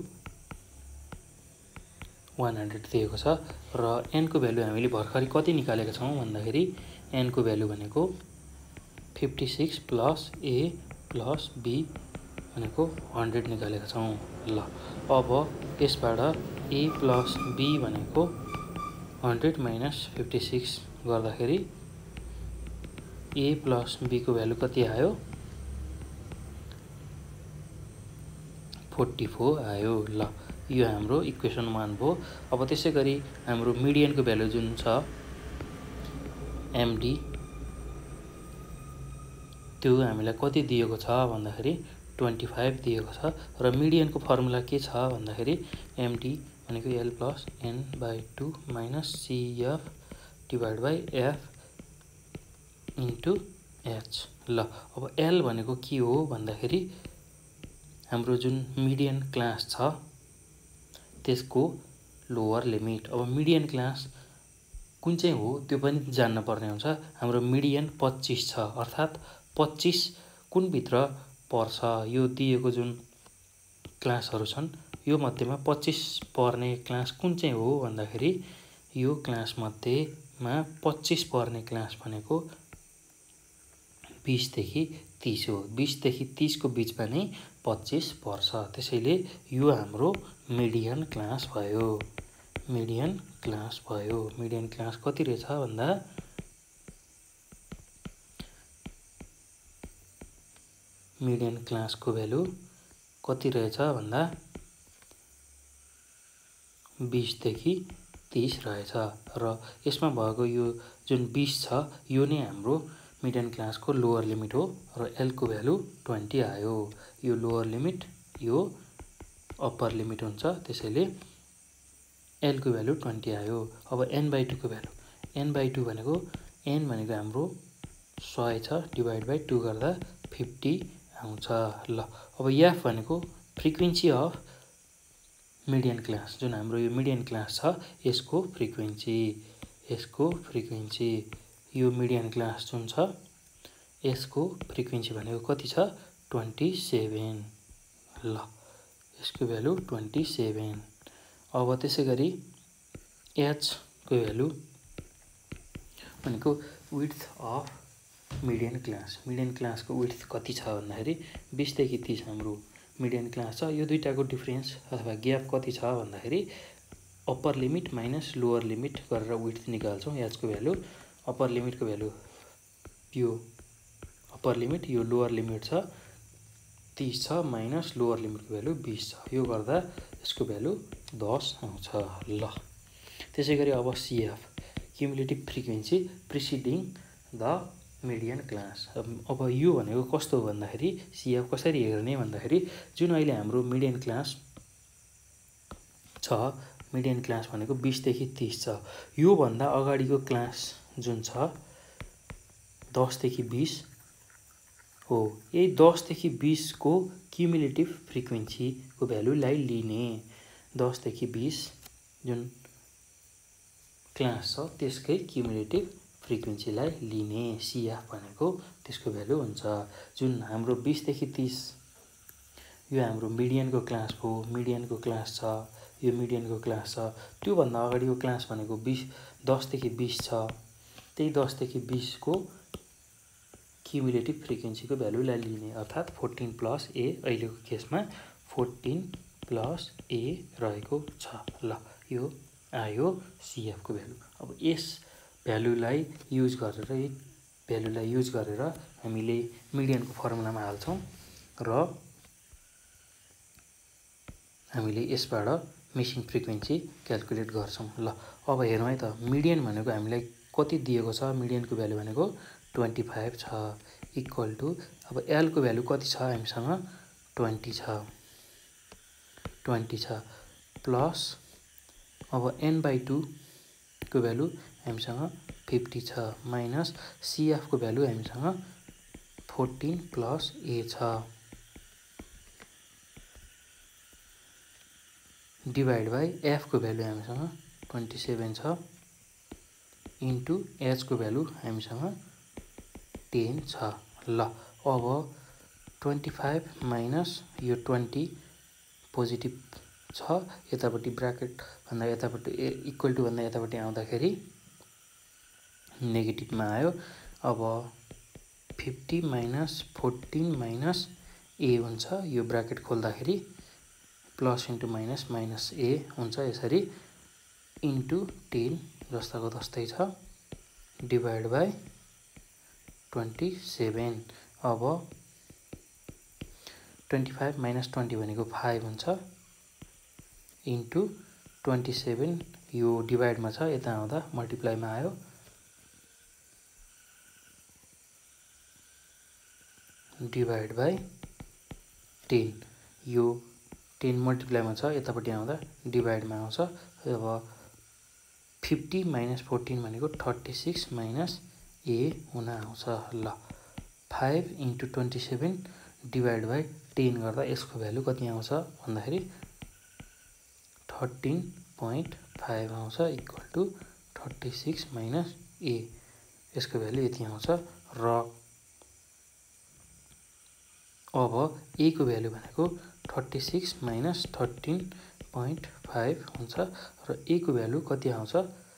[SPEAKER 1] 100 दिएको छ र n को भ्यालु हामीले भर्खरै कति निकालेका छौं भन्दाखेरि n को भ्यालु भनेको 56 प्लस A प्लस B भनेको 100 निकालेका छौं। ल अब यसबाट A प्लस B भनेको 100 माइनस 56 गर्दाखेरि A प्लस B को भ्यालु कति आयो 44 आयो। ल यो हाम्रो इक्वेसन 1 भयो। अब त्यसैगरी हाम्रो मिडियनको भ्यालु जुन छ MD त्यो हामीलाई कति दिएको छ भन्दाखेरि 25 दिएको छ र मिडियनको फर्मुला के छ भन्दाखेरि MD भनेको L plus n/2 minus CF divide by F into H। ल अब L भनेको के हो भन्दाखेरि हाम्रो जुन मिडियन क्लास छ त्यसको लोअर लिमिट। अब मिडियन क्लास कुन चाहिँ हो त्यो पनि जान्न पर्ने हुन्छ। हाम्रो मिडियन 25 छ, अर्थात् 25 कुन भित्र पर्छ यो दिएको जुन क्लासहरु छन् यो मध्येमा 25 पर्ने क्लास कुन चाहिँ हो भन्दाखेरि यो क्लास मध्येमा 25 पर्ने क्लास भनेको 20 देखि 30 हो। 20 देखि 30 को बीचमा नै 25 पर्छ। त्यसैले यो हाम्रो मिडियन क्लास भयो। मिडियन क्लास भयो। मिडियन क्लास कति रहेछ भन्दा मिडियन क्लास को भ्यालु कति रहेछ भन्दा 20 देखि 30 रहेछ र यसमा भएको यो जुन 20 छ यो नै हाम्रो मिडियन क्लास को लोअर लिमिट हो र L को भ्यालु 20 आयो। यो लोअर लिमिट यो अप्पर लिमिट हुन्छ, त्यसैले L को भ्यालु 20 आयो। अब n/2 को भ्यालु n/2 भनेको n भनेको हाम्रो 100 छ डिभाइड बाइ 2 गर्दा 50 आउँछ। ल अब F भनेको फ्रिक्वेन्सी अफ मिडियन क्लास जुन हाम्रो यो मिडियन क्लास छ यसको फ्रिक्वेन्सी यो मिडियन क्लास जुन छ यसको फ्रिक्वेन्सी भनेको कति छ 27। ल यसको भ्यालु 27। अब त्यसैगरी H को भ्यालु भनेको विड्थ अफ मिडियन क्लास को विड्थ कति छ भन्दाखेरि 20 देखि 30 हाम्रो मिडियन क्लास छ। यो दुईटाको डिफरेन्स अथवा ग्याप कति छ भन्दाखेरि upper limit minus lower limit गरेर विड्थ निकाल्छौं। H को भ्यालु अप्पर लिमिट को भ्यालु यो अप्पर लिमिट यो लोअर लिमिट छ 30 छ माइनस लोअर लिमिट को भ्यालु 20 छ। यो गर्दा यसको भ्यालु 10 आउँछ। ल त्यसै गरी अब CF cumulative frequency preceding the median class. अब यो भनेको कस्तो हो भन्दाखेरि CF कसरी हेर्ने भन्दाखेरि जुन अहिले हाम्रो मिडियन क्लास छ, मिडियन क्लास भनेको 20 देखि 30 छ। यो भन्दा अगाडिको क्लास जुन छ 10 देखि 20 हो। यही 10 देखि 20 को क्युमुलेटिभ फ्रिक्वेन्सीको भ्यालुलाई लिने, 10 देखि 20 जुन क्लास छ त्यसकै क्युमुलेटिभ फ्रिक्वेन्सीलाई लिने CF भनेको त्यसको भ्यालु हुन्छ। जुन हाम्रो 20 देखि 30 यो हाम्रो मिडियनको क्लास हो, मिडियनको क्लास छ, यो मिडियनको क्लास छ। त्यो भन्दा अगाडिको क्लास भनेको 10 देखि 20 छ। त्यही 10 देखि 20 को क्युमुलेटिभ फ्रिक्वेन्सीको भ्यालुलाई लिने, अर्थात् 14 प्लस A, अहिलेको केसमा 14 प्लस A रहेको छ। ल यो आयो CF को भ्यालु। अब यस भ्यालुलाई युज गरेर हामीले मिडियनको फर्मुलामा हाल्छौँ र हामीले यसबाट मिसिङ फ्रिक्वेन्सी क्याल्कुलेट गर्छौँ। ल अब हेरौँ है त, मिडियन भनेको हामीलाई कति दिएको छ, मिडियनको भ्यालु भनेको 25 छ, इक्वल टु अब L को भ्यालु कति छ हामीसँग 20 छ, प्लस अब n/2 को भ्यालु हामीसँग 50 छ, माइनस CF को भ्यालु हामीसँग 14 प्लस A छ, डिभाइड बाई F को भ्यालु हामीसँग 27 छ, इन्टु H को भ्यालु हामीसँग 10 छ। ल अब 25 माइनस यो 20 पोजिटिभ छ, यतापट्टि ब्राकेट भन्दा यतापट्टि इक्वल टु भन्दा यतापट्टि आउँदाखेरि नेगेटिभमा आयो। अब 50 माइनस 14 माइनस A हुन्छ, यो ब्राकेट खोल्दाखेरि plus into minus minus A हुन्छ, यसरी इन्टु 10 जस्ताको तस्तै छ, डिभाइड बाई 27। अब 25 माइनस 20 भनेको 5 हुन्छ, इन्टु 27, यो डिभाइडमा छ, यता आउँदा मल्टिप्लाईमा आयो, डिभाइड बाई 10, यो 10 मल्टिप्लाईमा छ, यतापट्टि आउँदा डिभाइडमा आउँछ। अब 50 माइनस 14 भनेको 36 माइनस A हुन आउँछ। ल 5 इन्टु 27 डिभाइड बाई 10 गर्दा यसको भ्यालु कति आउँछ भन्दाखेरि 13.5 आउँछ, इक्वल टु 36 माइनस A, यसको भ्यालु यति आउँछ। र अब A को भ्यालु भनेको 36 माइनस 13.5 हुन्छ र A को भ्यालु कति आउँछ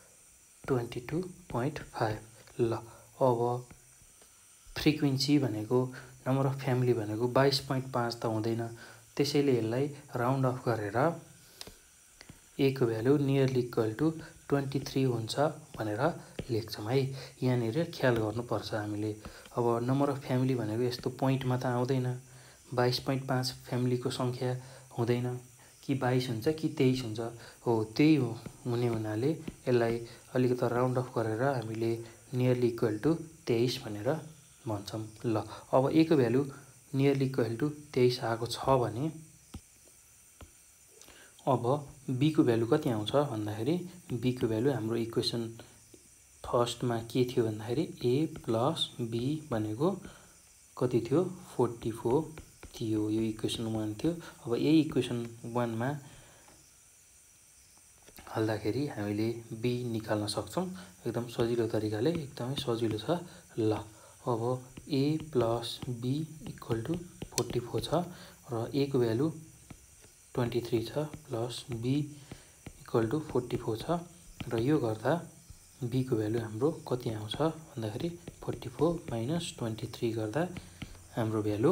[SPEAKER 1] 22.5। ल अब फ्रिक्वेन्सी भनेको नम्बर अफ फ्यामिली भनेको 22.5 त हुँदैन, त्यसैले यसलाई राउन्ड अफ गरेर A को भ्यालु नियरली इक्वल टु 23 हुन्छ भनेर लेख्छौँ है। यहाँनिर ख्याल गर्नुपर्छ हामीले। अब नम्बर अफ फ्यामिली भनेको यस्तो पोइन्टमा त आउँदैन, 22.5 फ्यामिलीको सङ्ख्या हुँदैन, कि 22 हुन्छ कि 23 हुन्छ, हो त्यही हुने हुनाले यसलाई अलिकति राउन्ड अफ गरेर हामीले नियरली इक्वल टु 23 भनेर भन्छौँ। ल अब A को भ्यालु नियरली इक्वल टु 23 आएको छ भने अब B को भ्यालु कति आउँछ भन्दाखेरि B को भ्यालु हाम्रो इक्वेसन फर्स्टमा के थियो भन्दाखेरि A प्लस B भनेको कति थियो 44 थियो, यो इक्वेसन 1 थियो। अब यही इक्वेसन 1 मा हाल्दाखेरि हामीले B निकाल्न सक्छौँ एकदम सजिलो तरिकाले, एकदमै सजिलो छ। ल अब A plus B equal to 44 छ र A को भ्यालु 23 छ प्लस B इक्वल टु 44 छ र यो गर्दा B को भ्यालु हाम्रो कति आउँछ भन्दाखेरि 44 माइनस 23 गर्दा हाम्रो भ्यालु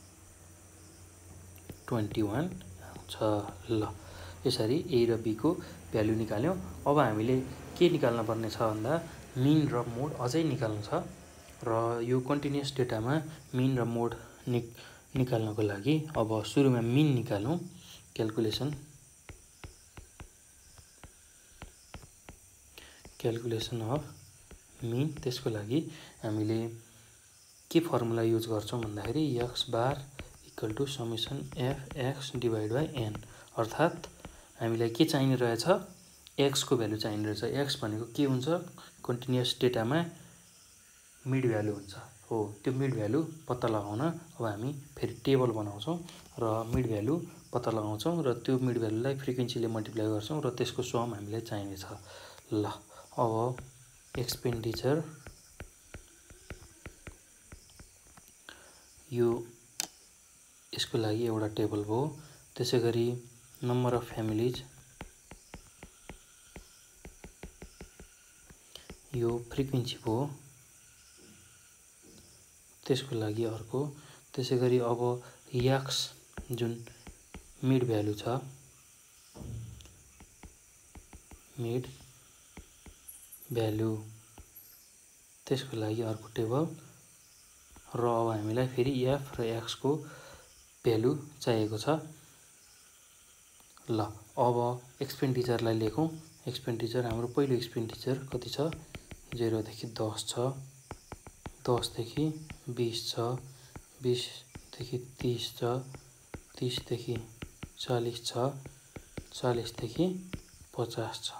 [SPEAKER 1] 21 आउँछ। ल यसरी A र B को भ्यालु निकाल्यौँ। अब हामीले के निकाल्न पर्ने छ भन्दा मिन र मोड अझै निकाल्नु छ र यो कन्टिन्युअस डेटामा मिन र मोड निकाल्नको लागि अब सुरुमा मिन निकालौँ। Calculation calculation of mean. त्यसको लागि हामीले के फर्मुला युज गर्छौँ भन्दाखेरि x bar equal to summation f x divide by n. अर्थात् हामीलाई के चाहिने रहेछ, एक्सको भ्यालु चाहिने रहेछ। एक्स भनेको के हुन्छ, कन्टिन्युस डेटामा मिड भ्यालु हुन्छ हो। त्यो मिड भ्यालु पत्ता लगाउन अब हामी फेरि टेबल बनाउँछौँ र मिड भ्यालु पत्ता लगाउँछौँ र त्यो मिड भ्यालुलाई फ्रिक्वेन्सीले मल्टिप्लाई गर्छौँ र त्यसको सम हामीलाई चाहिने छ। ल अब एक्सपेन्डिचर यो यसको लागि एउटा टेबल भयो। त्यसै गरी नम्बर अफ फ्यामिलिज यो फ्रिक्वेन्सी भयो, त्यसको लागि अर्को। त्यसै गरी अब एक्स जुन मिड भ्यालु छ, मिड भ्यालु त्यसको लागि अर्को टेबल र अब हामीलाई फेरि एफ र एक्सको भ्यालु चाहिएको छ। ल अब एक्सपेन्डिचरलाई लेखौँ। एक्सपेन्डिचर हाम्रो पहिलो एक्सपेन्डिचर कति छ, 0 देखि 10 छ, 10 देखि 20 छ, 20 देखि 30 छ, 30 देखि 40 छ, 40 देखि 50 छ।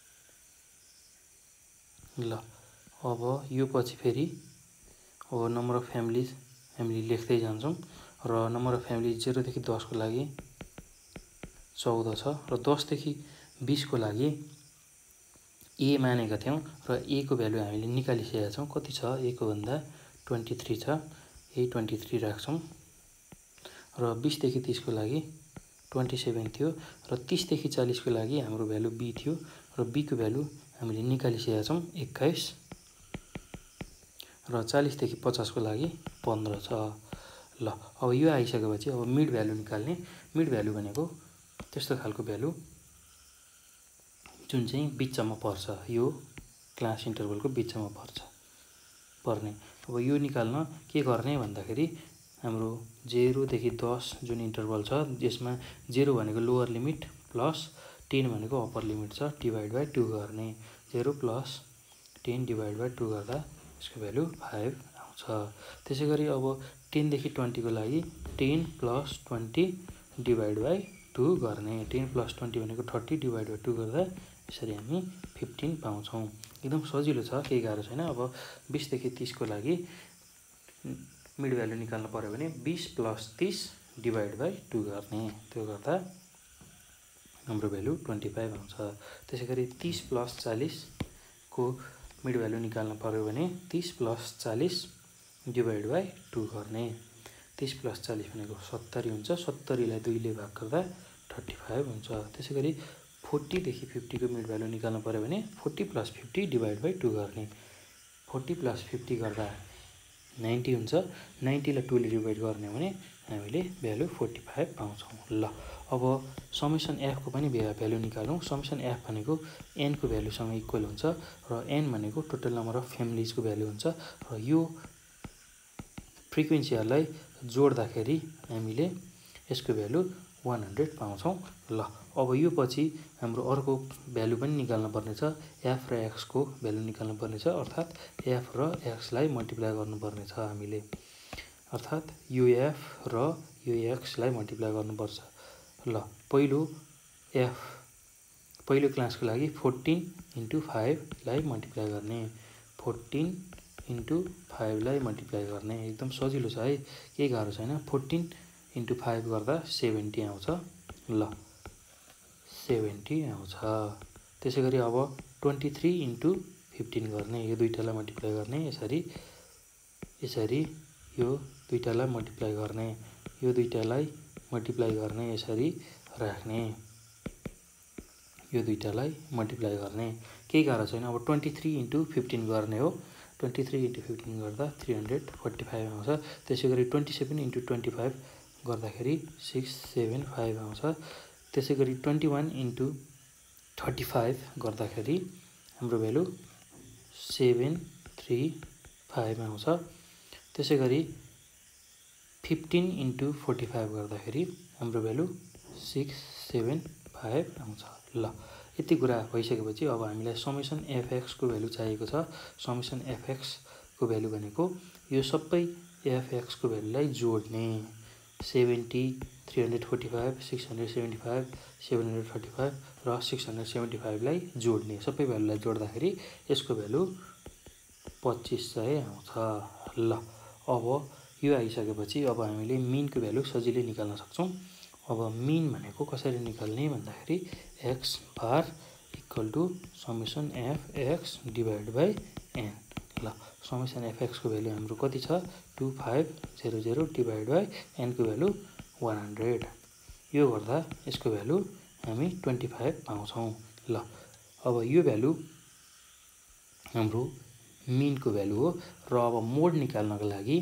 [SPEAKER 1] ल अब यो पछि फेरि अब नम्बर अफ फ्यामिलिज हामीले लेख्दै जान्छौँ र नम्बर अफ फ्यामिलिज 0 देखि 10 को लागि 14 छ र 10 देखि 20 को लागि ए मानेका थियौँ र ए को भ्यालु हामीले निकालिसकेका छौँ। कति छ, ए को भन्दा 23 छ, यही 23 राख्छौँ र 20 देखि 30 को लागि 27 थियो र 30 देखि 40 को लागि हाम्रो भ्यालु बी थियो र बी को भ्यालु हामीले निकालिसकेका छौँ 21 र 40 देखि 50 को लागि 15 छ। ल अब यो आइसकेपछि अब मिड भ्यालु निकाल्ने। मिड भ्यालु भनेको त्यस्तो खालको भ्यालु जुन चाहिँ बिचमा पर्छ, यो क्लास इन्टरभलको बिचमा पर्ने। अब यो निकाल्न के गर्ने भन्दाखेरि हाम्रो 0 देखि 10 जुन इन्टरभल छ, यसमा 0 भनेको लोअर लिमिट प्लस 10 भनेको अप्पर लिमिट छ, डिभाइड बाई 2 गर्ने। 0 प्लस 10 डिभाइड बाई 2 गर्दा यसको भ्यालु 5 आउँछ। त्यसै गरी अब 10 देखि 20 को लागि 10 प्लस 20 डिभाइड बाई 2 गर्ने। 10 प्लस 20 भनेको 30 डिभाइड बाई 2 गर्दा यसरी हामी 15 पाउँछौँ। एकदम सजिलो छ, केही गाह्रो छैन। अब 20 देखि 30 को लागि मिड भ्यालु निकाल्नु पर्यो भने 20 प्लस 30 डिभाइड बाई 2 गर्ने। त्यो गर्दा हाम्रो भ्यालु 25 आउँछ। त्यसै गरी 30 प्लस 40 को मिड भ्यालु निकाल्नु पर्यो भने 30 प्लस 40 डिभाइड बाई 2 गर्ने। 30 प्लस 40 भनेको 70 हुन्छ, 70 लाई 2 ले भाग गर्दा 35 हुन्छ। त्यसै गरी 40 देखि 50 को मिड भ्यालु निकाल्नु पर्यो भने 40 प्लस 50 डिभाइड बाई 2 गर्ने। 40 प्लस 50 गर्दा 90 हुन्छ, 90 लाई 2 ले डिभाइड गर्ने भने हामीले भ्यालु 45 पाउँछौँ। ल अब समेसन एफ को पनि भ्यालु निकालौँ। समेसन एफ भनेको एन को भ्यालुसँग इक्वल हुन्छ र एन भनेको टोटल नम्बर अफ फ्यामिलिजको भ्यालु हुन्छ र यो फ्रिक्वेन्सीहरूलाई जोड्दाखेरि हामीले यसको भ्यालु 100 पाउँछौँ। ल अब यो पछि हाम्रो अर्को भ्यालु पनि निकाल्नु पर्ने छ, एफ र एक्स को भ्यालु निकाल्नु पर्ने छ। अर्थात् एफ र एक्सलाई मल्टिप्लाई गर्नुपर्ने छ हामीले, अर्थात् यो एफ र यो एक्सलाई मल्टिप्लाई गर्नुपर्छ। ल पहिलो क्लासको लागि 14 × 5 लाई मल्टिप्लाई गर्ने। 14 × 5 लाई मल्टिप्लाई गर्ने। एकदम सजिलो छ है, केही गाह्रो छैन। 14 × 5 गर्दा 70 आउँछ। ल 70 आउँछ। त्यसै गरी अब 23 × 15 गर्ने। यो दुईटालाई मल्टिप्लाई गर्ने। यसरी यो दुईटालाई मल्टिप्लाई गर्ने, यो दुईटालाई मल्टिप्लाई गर्ने, यसरी राख्ने, यो दुईटालाई मल्टिप्लाई गर्ने। केही गाह्रो छैन। अब 23 × 15 गर्ने हो। 23 × 15 गर्दा 345 आउँछ। त्यसै गरी 27 × 25 गर्दाखेरि 675 आउँछ। त्यसै गरी 21 × 35 गर्दाखेरि हाम्रो भ्यालु 735 आउँछ। त्यसै गरी 15 × 45 गर्दाखेरि हाम्रो भ्यालु 675 आउँछ। ल यति कुरा भइसकेपछि अब हामीलाई समेसन एफएक्स को भ्यालु चाहिएको छ। समेसन एफएक्स को भ्यालु भनेको यो सबै एफएक्स को भ्यालुलाई जोड्ने 70, 345, 675, 735 र 675 लाई जोड्ने सबै भ्यालुलाई जोड्दाखेरि यसको भ्यालु 2500 आउँछ। ल अब यो आइसकेपछि अब हामीले मिन को भ्यालु सजिलै निकाल्न सक्छौं। अब मिन भनेको कसरी निकाल्ने भन्दाखेरि x bar equal to summation f x divide by n। ल समेसन एफएक्स को भ्यालु हाम्रो कति छ 2500 डिभाइड बाइ n को भ्यालु 100। यो गर्दा यसको भ्यालु हामी 25 पाउँछौं। ल अब यो भ्यालु हाम्रो मिन को भ्यालु हो र अब मोड निकाल्नको लागि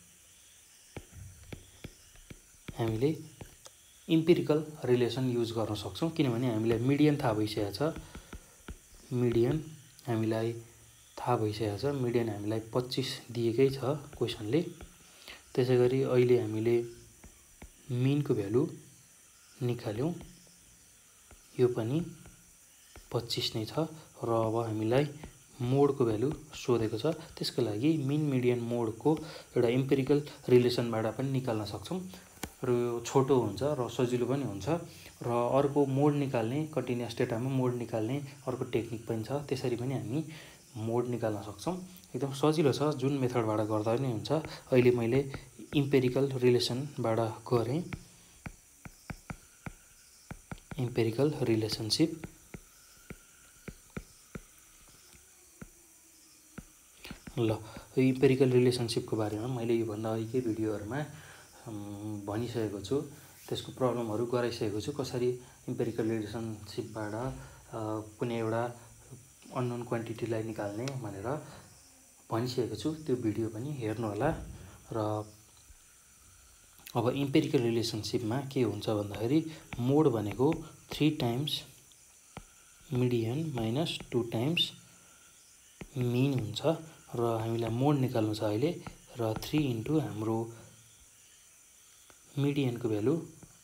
[SPEAKER 1] हामीले इम्पिरिकल रिलेसन युज गर्न सक्छौं किनभने हामीलाई मिडियन थाहा भइसकेको छ। मिडियन हामीलाई थाहा भइसकेको छ। मिडियन हामीलाई 25 दिएकै छ क्वेशनले। त्यसैगरी अहिले हामीले मिन को भ्यालु निकाल्यौं यो पनि 25 नै छ र अब हामीलाई मोड को भ्यालु सोधेको छ। त्यसको लागि मिन मिडियन मोड को एउटा इम्पिरिकल रिलेसनबाट पनि निकाल्न सक्छौं र यो छोटो हुन्छ र सजिलो पनि हुन्छ र अर्को मोड निकाल्ने कन्टिन्युअस डेटामा मोड निकाल्ने अर्को टेक्निक पनि छ। त्यसरी पनि हामी मोड निकाल्न सक्छौं। एकदम सजिलो छ। जुन मेथडबाट गर्दा पनि हुन्छ। अहिले मैले इम्पिरिकल रिलेसनबाट गरे। इम्पिरिकल रिलेसनशिप ल यो इम्पिरिकल रिलेसनशिप को बारेमा मैले यो भन्दा अघिकै भिडियोहरुमा भनिसकेको छु। त्यसको प्रब्लमहरु गराइसकेको छु। कसरी इम्पिरिकल रिलेसनशिपबाट कुनै एउटा अननोन क्वान्टिटीलाई निकाल्ने भनेर भनिसकेको छु। त्यो भिडियो पनि हेर्नु होला। र अब इम्पिरिकल रिलेसनशिपमा के हुन्छ भन्दाखेरि मोड भनेको 3 times median minus 2 times mean हुन्छ र हामीलाई मोड निकाल्नु छ अहिले र 3 इन्टु हाम्रो मिडियन को भ्यालु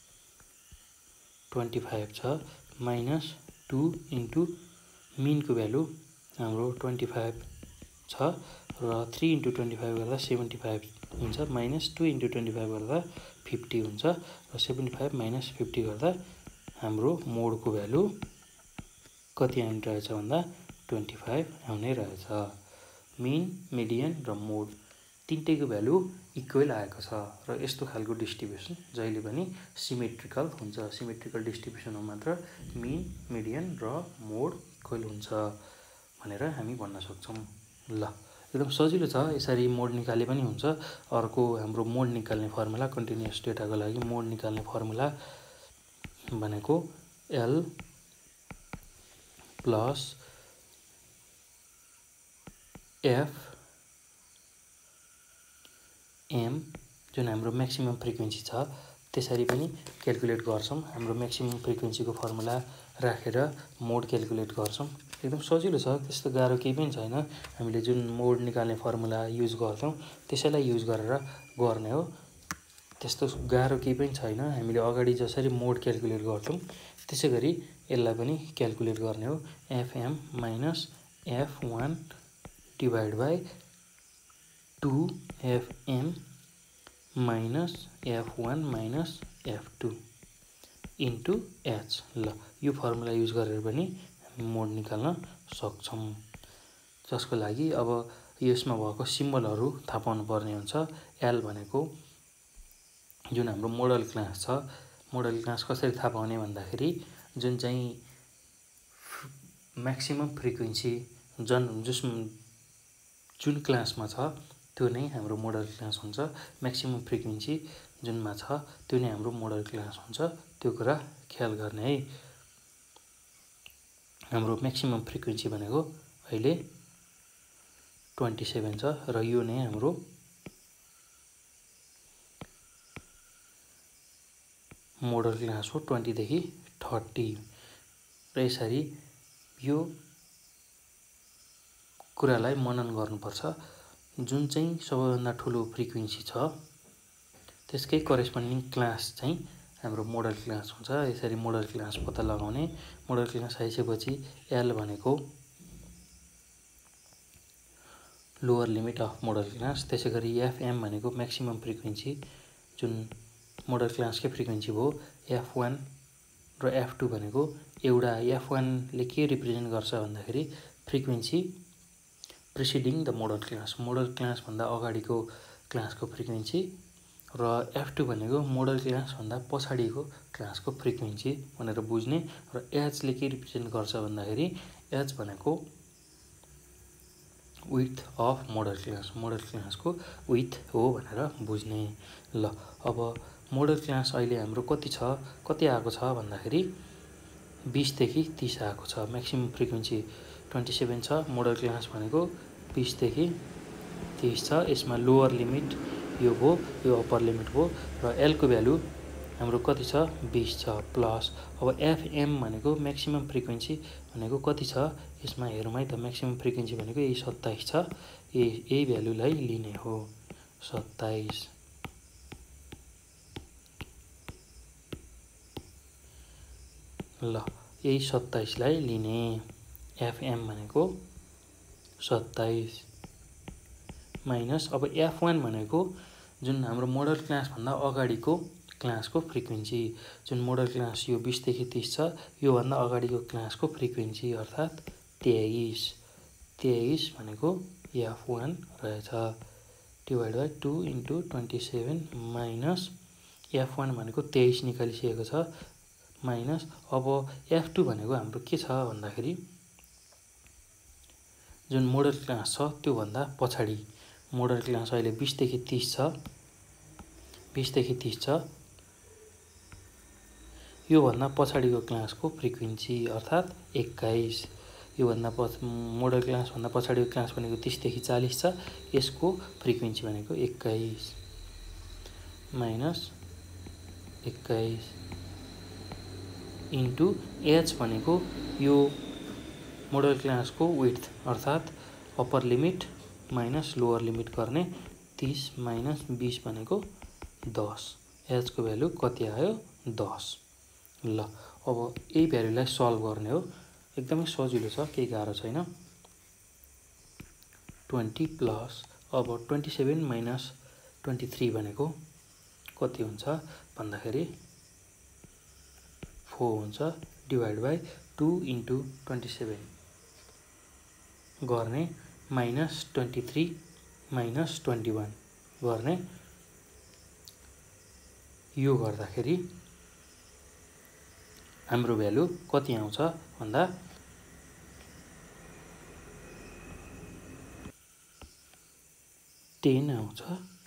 [SPEAKER 1] 25 छ माइनस 2 इन्टु मिन को भ्यालु हाम्रो 25 छ र 3 इन्टु 25 गर्दा 75 हुन्छ माइनस 2 इन्टु 25 गर्दा 50 हुन्छ र 75 माइनस 50 गर्दा हाम्रो मोड को भ्यालु कति आउने रहेछ भन्दा 25 आउने रहेछ। मिन मिडियन र मोड तीनटैको भ्यालु इक्वल आएको छ र यस्तो खालको डिस्ट्रिब्युसन जहिले पनि सिमेट्रिकल हुन्छ। सिमेट्रिकल डिस्ट्रिब्युसनमा मात्र मिन मिडियन र मोड इक्वल हुन्छ भनेर हामी भन्न सक्छौं। ल एकदम सजिलो छ। यसरी मोड निकाले पनि हुन्छ। अर्को हाम्रो मोड निकाल्ने फर्मुला कन्टिन्युअस डेटाको लागि मोड निकाल्ने फर्मुला भनेको L प्लस F M जुन हाम्रो म्याक्सिमम फ्रिक्वेन्सी छ त्यसरी पनि क्याल्कुलेट गर्छौं। हाम्रो म्याक्सिमम फ्रिक्वेन्सी को फर्मुला राखेर मोड क्याल्कुलेट गर्छौं। एकदम सजिलो छ। त्यस्तो गाह्रो केही पनि छैन। हामीले जुन मोड निकाल्ने फर्मुला युज गर्छौं त्यसैलाई युज गरेर गर्ने हो। त्यस्तो गाह्रो केही पनि छैन। हामीले अगाडि जसरी मोड क्याल्कुलेट गर्छौं त्यसैगरी यसलाई पनि क्याल्कुलेट गर्ने हो। FM minus F1 divide by 2FM minus F1 minus F2 into H। ल यो फर्मुला युज गरेर पनि हामी मोड निकाल्न सक्छौं। जसको लागि अब यसमा भएको सिम्बलहरु थाहा पाउनु पर्ने हुन्छ। L भनेको जुन हाम्रो मोडल क्लास छ। मोडल क्लास कसरी थाहा पाउने भन्दाखेरि जुन चाहिँ म्याक्सिमम फ्रिक्वेन्सी जुन क्लासमा छ त्यो नै हाम्रो मोडल क्लास हुन्छ। म्याक्सिमम फ्रिक्वेन्सी जुनमा छ त्यो नै हाम्रो मोडल क्लास हुन्छ। त्यो कुरा ख्याल गर्ने है। हाम्रो म्याक्सिमम फ्रिक्वेन्सी भनेको अहिले 27 छ र यो नै हाम्रो मोडल क्लास हो 20 देखि 30 र यसरी यो कुरालाई मनन गर्नुपर्छ। जुन चाहिँ सबैभन्दा ठूलो फ्रिक्वेन्सी छ त्यसकै करेस्पोन्डिङ क्लास चाहिँ हाम्रो मोडल क्लास हुन्छ। यसरी मोडल क्लास पत्ता लगाउने। मोडल क्लास आइसकेपछि एल भनेको lower limit of modal class. त्यसैगरी एफएम भनेको म्याक्सिमम फ्रिक्वेन्सी, जुन मोडल क्लासकै फ्रिक्वेन्सी भयो। F1 र F2 भनेको एउटा F1 ले के रिप्रेजेन्ट गर्छ भन्दाखेरि frequency preceding the modal class, modal class भन्दा अगाडिको क्लासको फ्रिक्वेन्सी, र F2 भनेको मोडल क्लास भन्दा पछाडिको क्लासको फ्रिक्वेन्सी भनेर बुझ्ने। र H ले के रिप्रेजेन्ट गर्छ भन्दाखेरि H भनेको width of modal class, modal क्लासको विथ हो भनेर बुझ्ने। ल अब मोडल क्लास अहिले हाम्रो कति आएको छ भन्दाखेरि 20 देखि 30 आएको छ। म्याक्सिमम फ्रिक्वेन्सी 27 छ। मोडल क्लास भनेको 20 देखि 30 छ। यसमा लोअर लिमिट यो भयो, यो अप्पर लिमिट भयो, र एल को भ्यालु हाम्रो कति छ 20 छ प्लस। अब एफएम भनेको म्याक्सिमम फ्रिक्वेन्सी भनेको कति छ यसमा हेरौँ है त। म्याक्सिमम फ्रिक्वेन्सी भनेको यही 27 छ। यही भ्यालुलाई लिने हो 27। ल यही 27 लाई लिने। एफएम भनेको 27 माइनस अब F1 भनेको जुन हाम्रो मोडल क्लास भन्दा अगाडिको क्लासको फ्रिक्वेन्सी, जुन मोडल क्लास यो 20 देखि 30 छ, यो भन्दा अगाडिको क्लासको फ्रिक्वेन्सी अर्थात् 23 भनेको F1 रहेछ। डिभाइड बाइ 2 × 27 माइनस F1 भनेको 23 निकालिसकेको छ माइनस। अब F2 भनेको हाम्रो के छ भन्दाखेरि जुन मोडल क्लास छ त्यो भन्दा पछाडि, मोडल क्लास अहिले 20 देखि 30 छ, 20 देखि 30 छ, यो भन्दा पछाडिको क्लासको फ्रिक्वेन्सी अर्थात् 21। यो भन्दा मोडल क्लास भन्दा पछाडिको क्लास भनेको 30 देखि 40 छ, यसको फ्रिक्वेन्सी भनेको 21 माइनस 21 इन्टु एच भनेको यो मोडल क्लासको विड्थ अर्थात् upper limit minus lower limit गर्ने। 30 माइनस 20 भनेको 10। एचको भ्यालु कति आयो 10। ल अब यही भ्यालुलाई सल्भ गर्ने हो। एकदमै सजिलो छ, केही गाह्रो छैन। 20 प्लस अब 27 माइनस 23 भनेको कति हुन्छ भन्दाखेरि 4 हुन्छ। डिभाइड बाइ 2 × 27 गर्ने माइनस 23 माइनस 21 गर्ने। यो गर्दाखेरि हाम्रो भ्यालु कति आउँछ भन्दा 10 आउँछ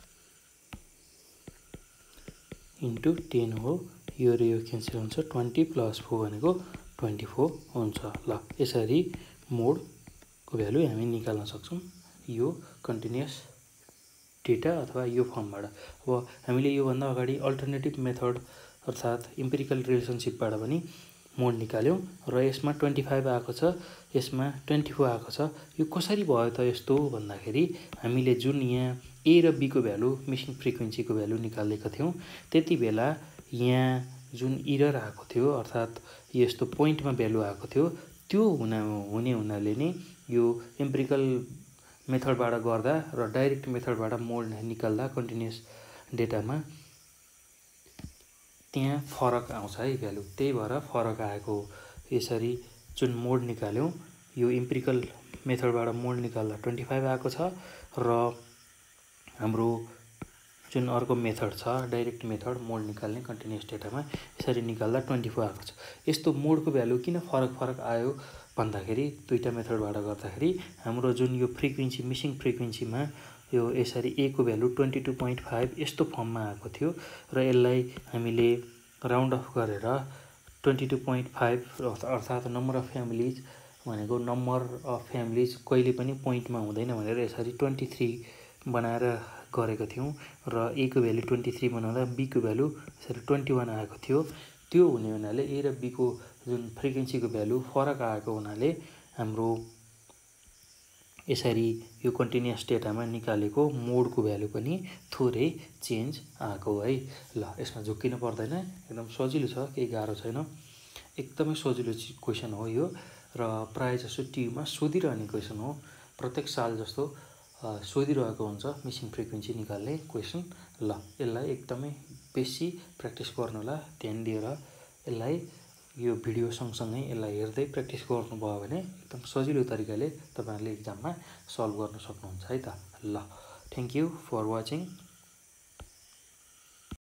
[SPEAKER 1] इन्टु 10 हो। यो र यो क्यान्सल हुन्छ। 20 प्लस 4 भनेको 24 हुन्छ। ल यसरी मोडको भ्यालु हामी निकाल्न सक्छौँ यो कन्टिन्युअस डेटा अथवा यो फर्मबाट। अब हामीले योभन्दा अगाडि अल्टरनेटिभ मेथड अर्थात् इम्पिरिकल रिलेसनसिपबाट पनि मोड निकाल्यौँ र यसमा 25 आएको छ, यसमा 24 आएको छ। यो कसरी भयो त यस्तो भन्दाखेरि हामीले जुन यहाँ ए र बी को भ्यालु मिसिङ फ्रिक्वेन्सीको भ्यालु निकालेका थियौँ, त्यति बेला यहाँ जुन इरर आएको थियो अर्थात् यस्तो पोइन्टमा भ्यालु आएको थियो, त्यो हुने हुनाले नै यो इम्पिरिकल मेथडबाट गर्दा र डाइरेक्ट मेथडबाट मोड निकाल्दा कन्टिन्युअस डेटामा त्यहाँ फरक आउँछ है भ्यालु, त्यही भएर फरक आएको। यसरी जुन मोड निकाल्यौँ यो इम्पिरिकल मेथडबाट मोड निकाल्दा 25 आएको छ र हाम्रो जुन अर्को मेथड छ डाइरेक्ट मेथड मोड निकाल्ने कन्टिन्युअस डेटामा यसरी निकाल्दा 24 आएको छ। यस्तो मोडको भ्यालु किन फरक आयो भन्दाखेरि दुईटा मेथडबाट गर्दाखेरि हाम्रो जुन यो फ्रिक्वेन्सी मिसिङ फ्रिक्वेन्सीमा यो यसरी ए को भ्यालु 22.5 यस्तो फर्ममा आएको थियो र यसलाई हामीले राउन्ड अफ गरेर 22.5 अर्थात् नम्बर अफ फ्यामिलिज भनेको नम्बर अफ फ्यामिलिज कहिले पनि पोइन्टमा हुँदैन भनेर यसरी 23 बनाएर गरेको थियौँ र ए को भ्यालु 23 बनाउँदा बी को भ्यालु यसरी 21 आएको थियो। त्यो हुने हुनाले ए र बी को जुन फ्रिक्वेन्सीको भ्यालु फरक आएको हुनाले हाम्रो यसरी यो कन्टिन्युअस डेटामा निकालेको मोडको भ्यालु पनि थोरै चेन्ज आएको है। ल यसमा झुक्किनु पर्दैन, एकदम सजिलो छ, केही गाह्रो छैन, एकदमै सजिलो क्वेसन हो यो र प्रायः जसो ट्युमा सोधिरहने क्वेसन हो। प्रत्येक साल जस्तो सोधिरहेको हुन्छ मिसिङ फ्रिक्वेन्सी निकाल्ने क्वेसन। ल यसलाई एकदमै बेसी प्र्याक्टिस गर्नु होला, ध्यान दिएर यसलाई यो भिडियो सँगसँगै यसलाई हेर्दै प्र्याक्टिस गर्नुभयो भने एकदम सजिलो तरिकाले तपाईँहरूले इक्जाममा सल्भ गर्न सक्नुहुन्छ है त। ल थ्याङ्क यू फर वाचिङ।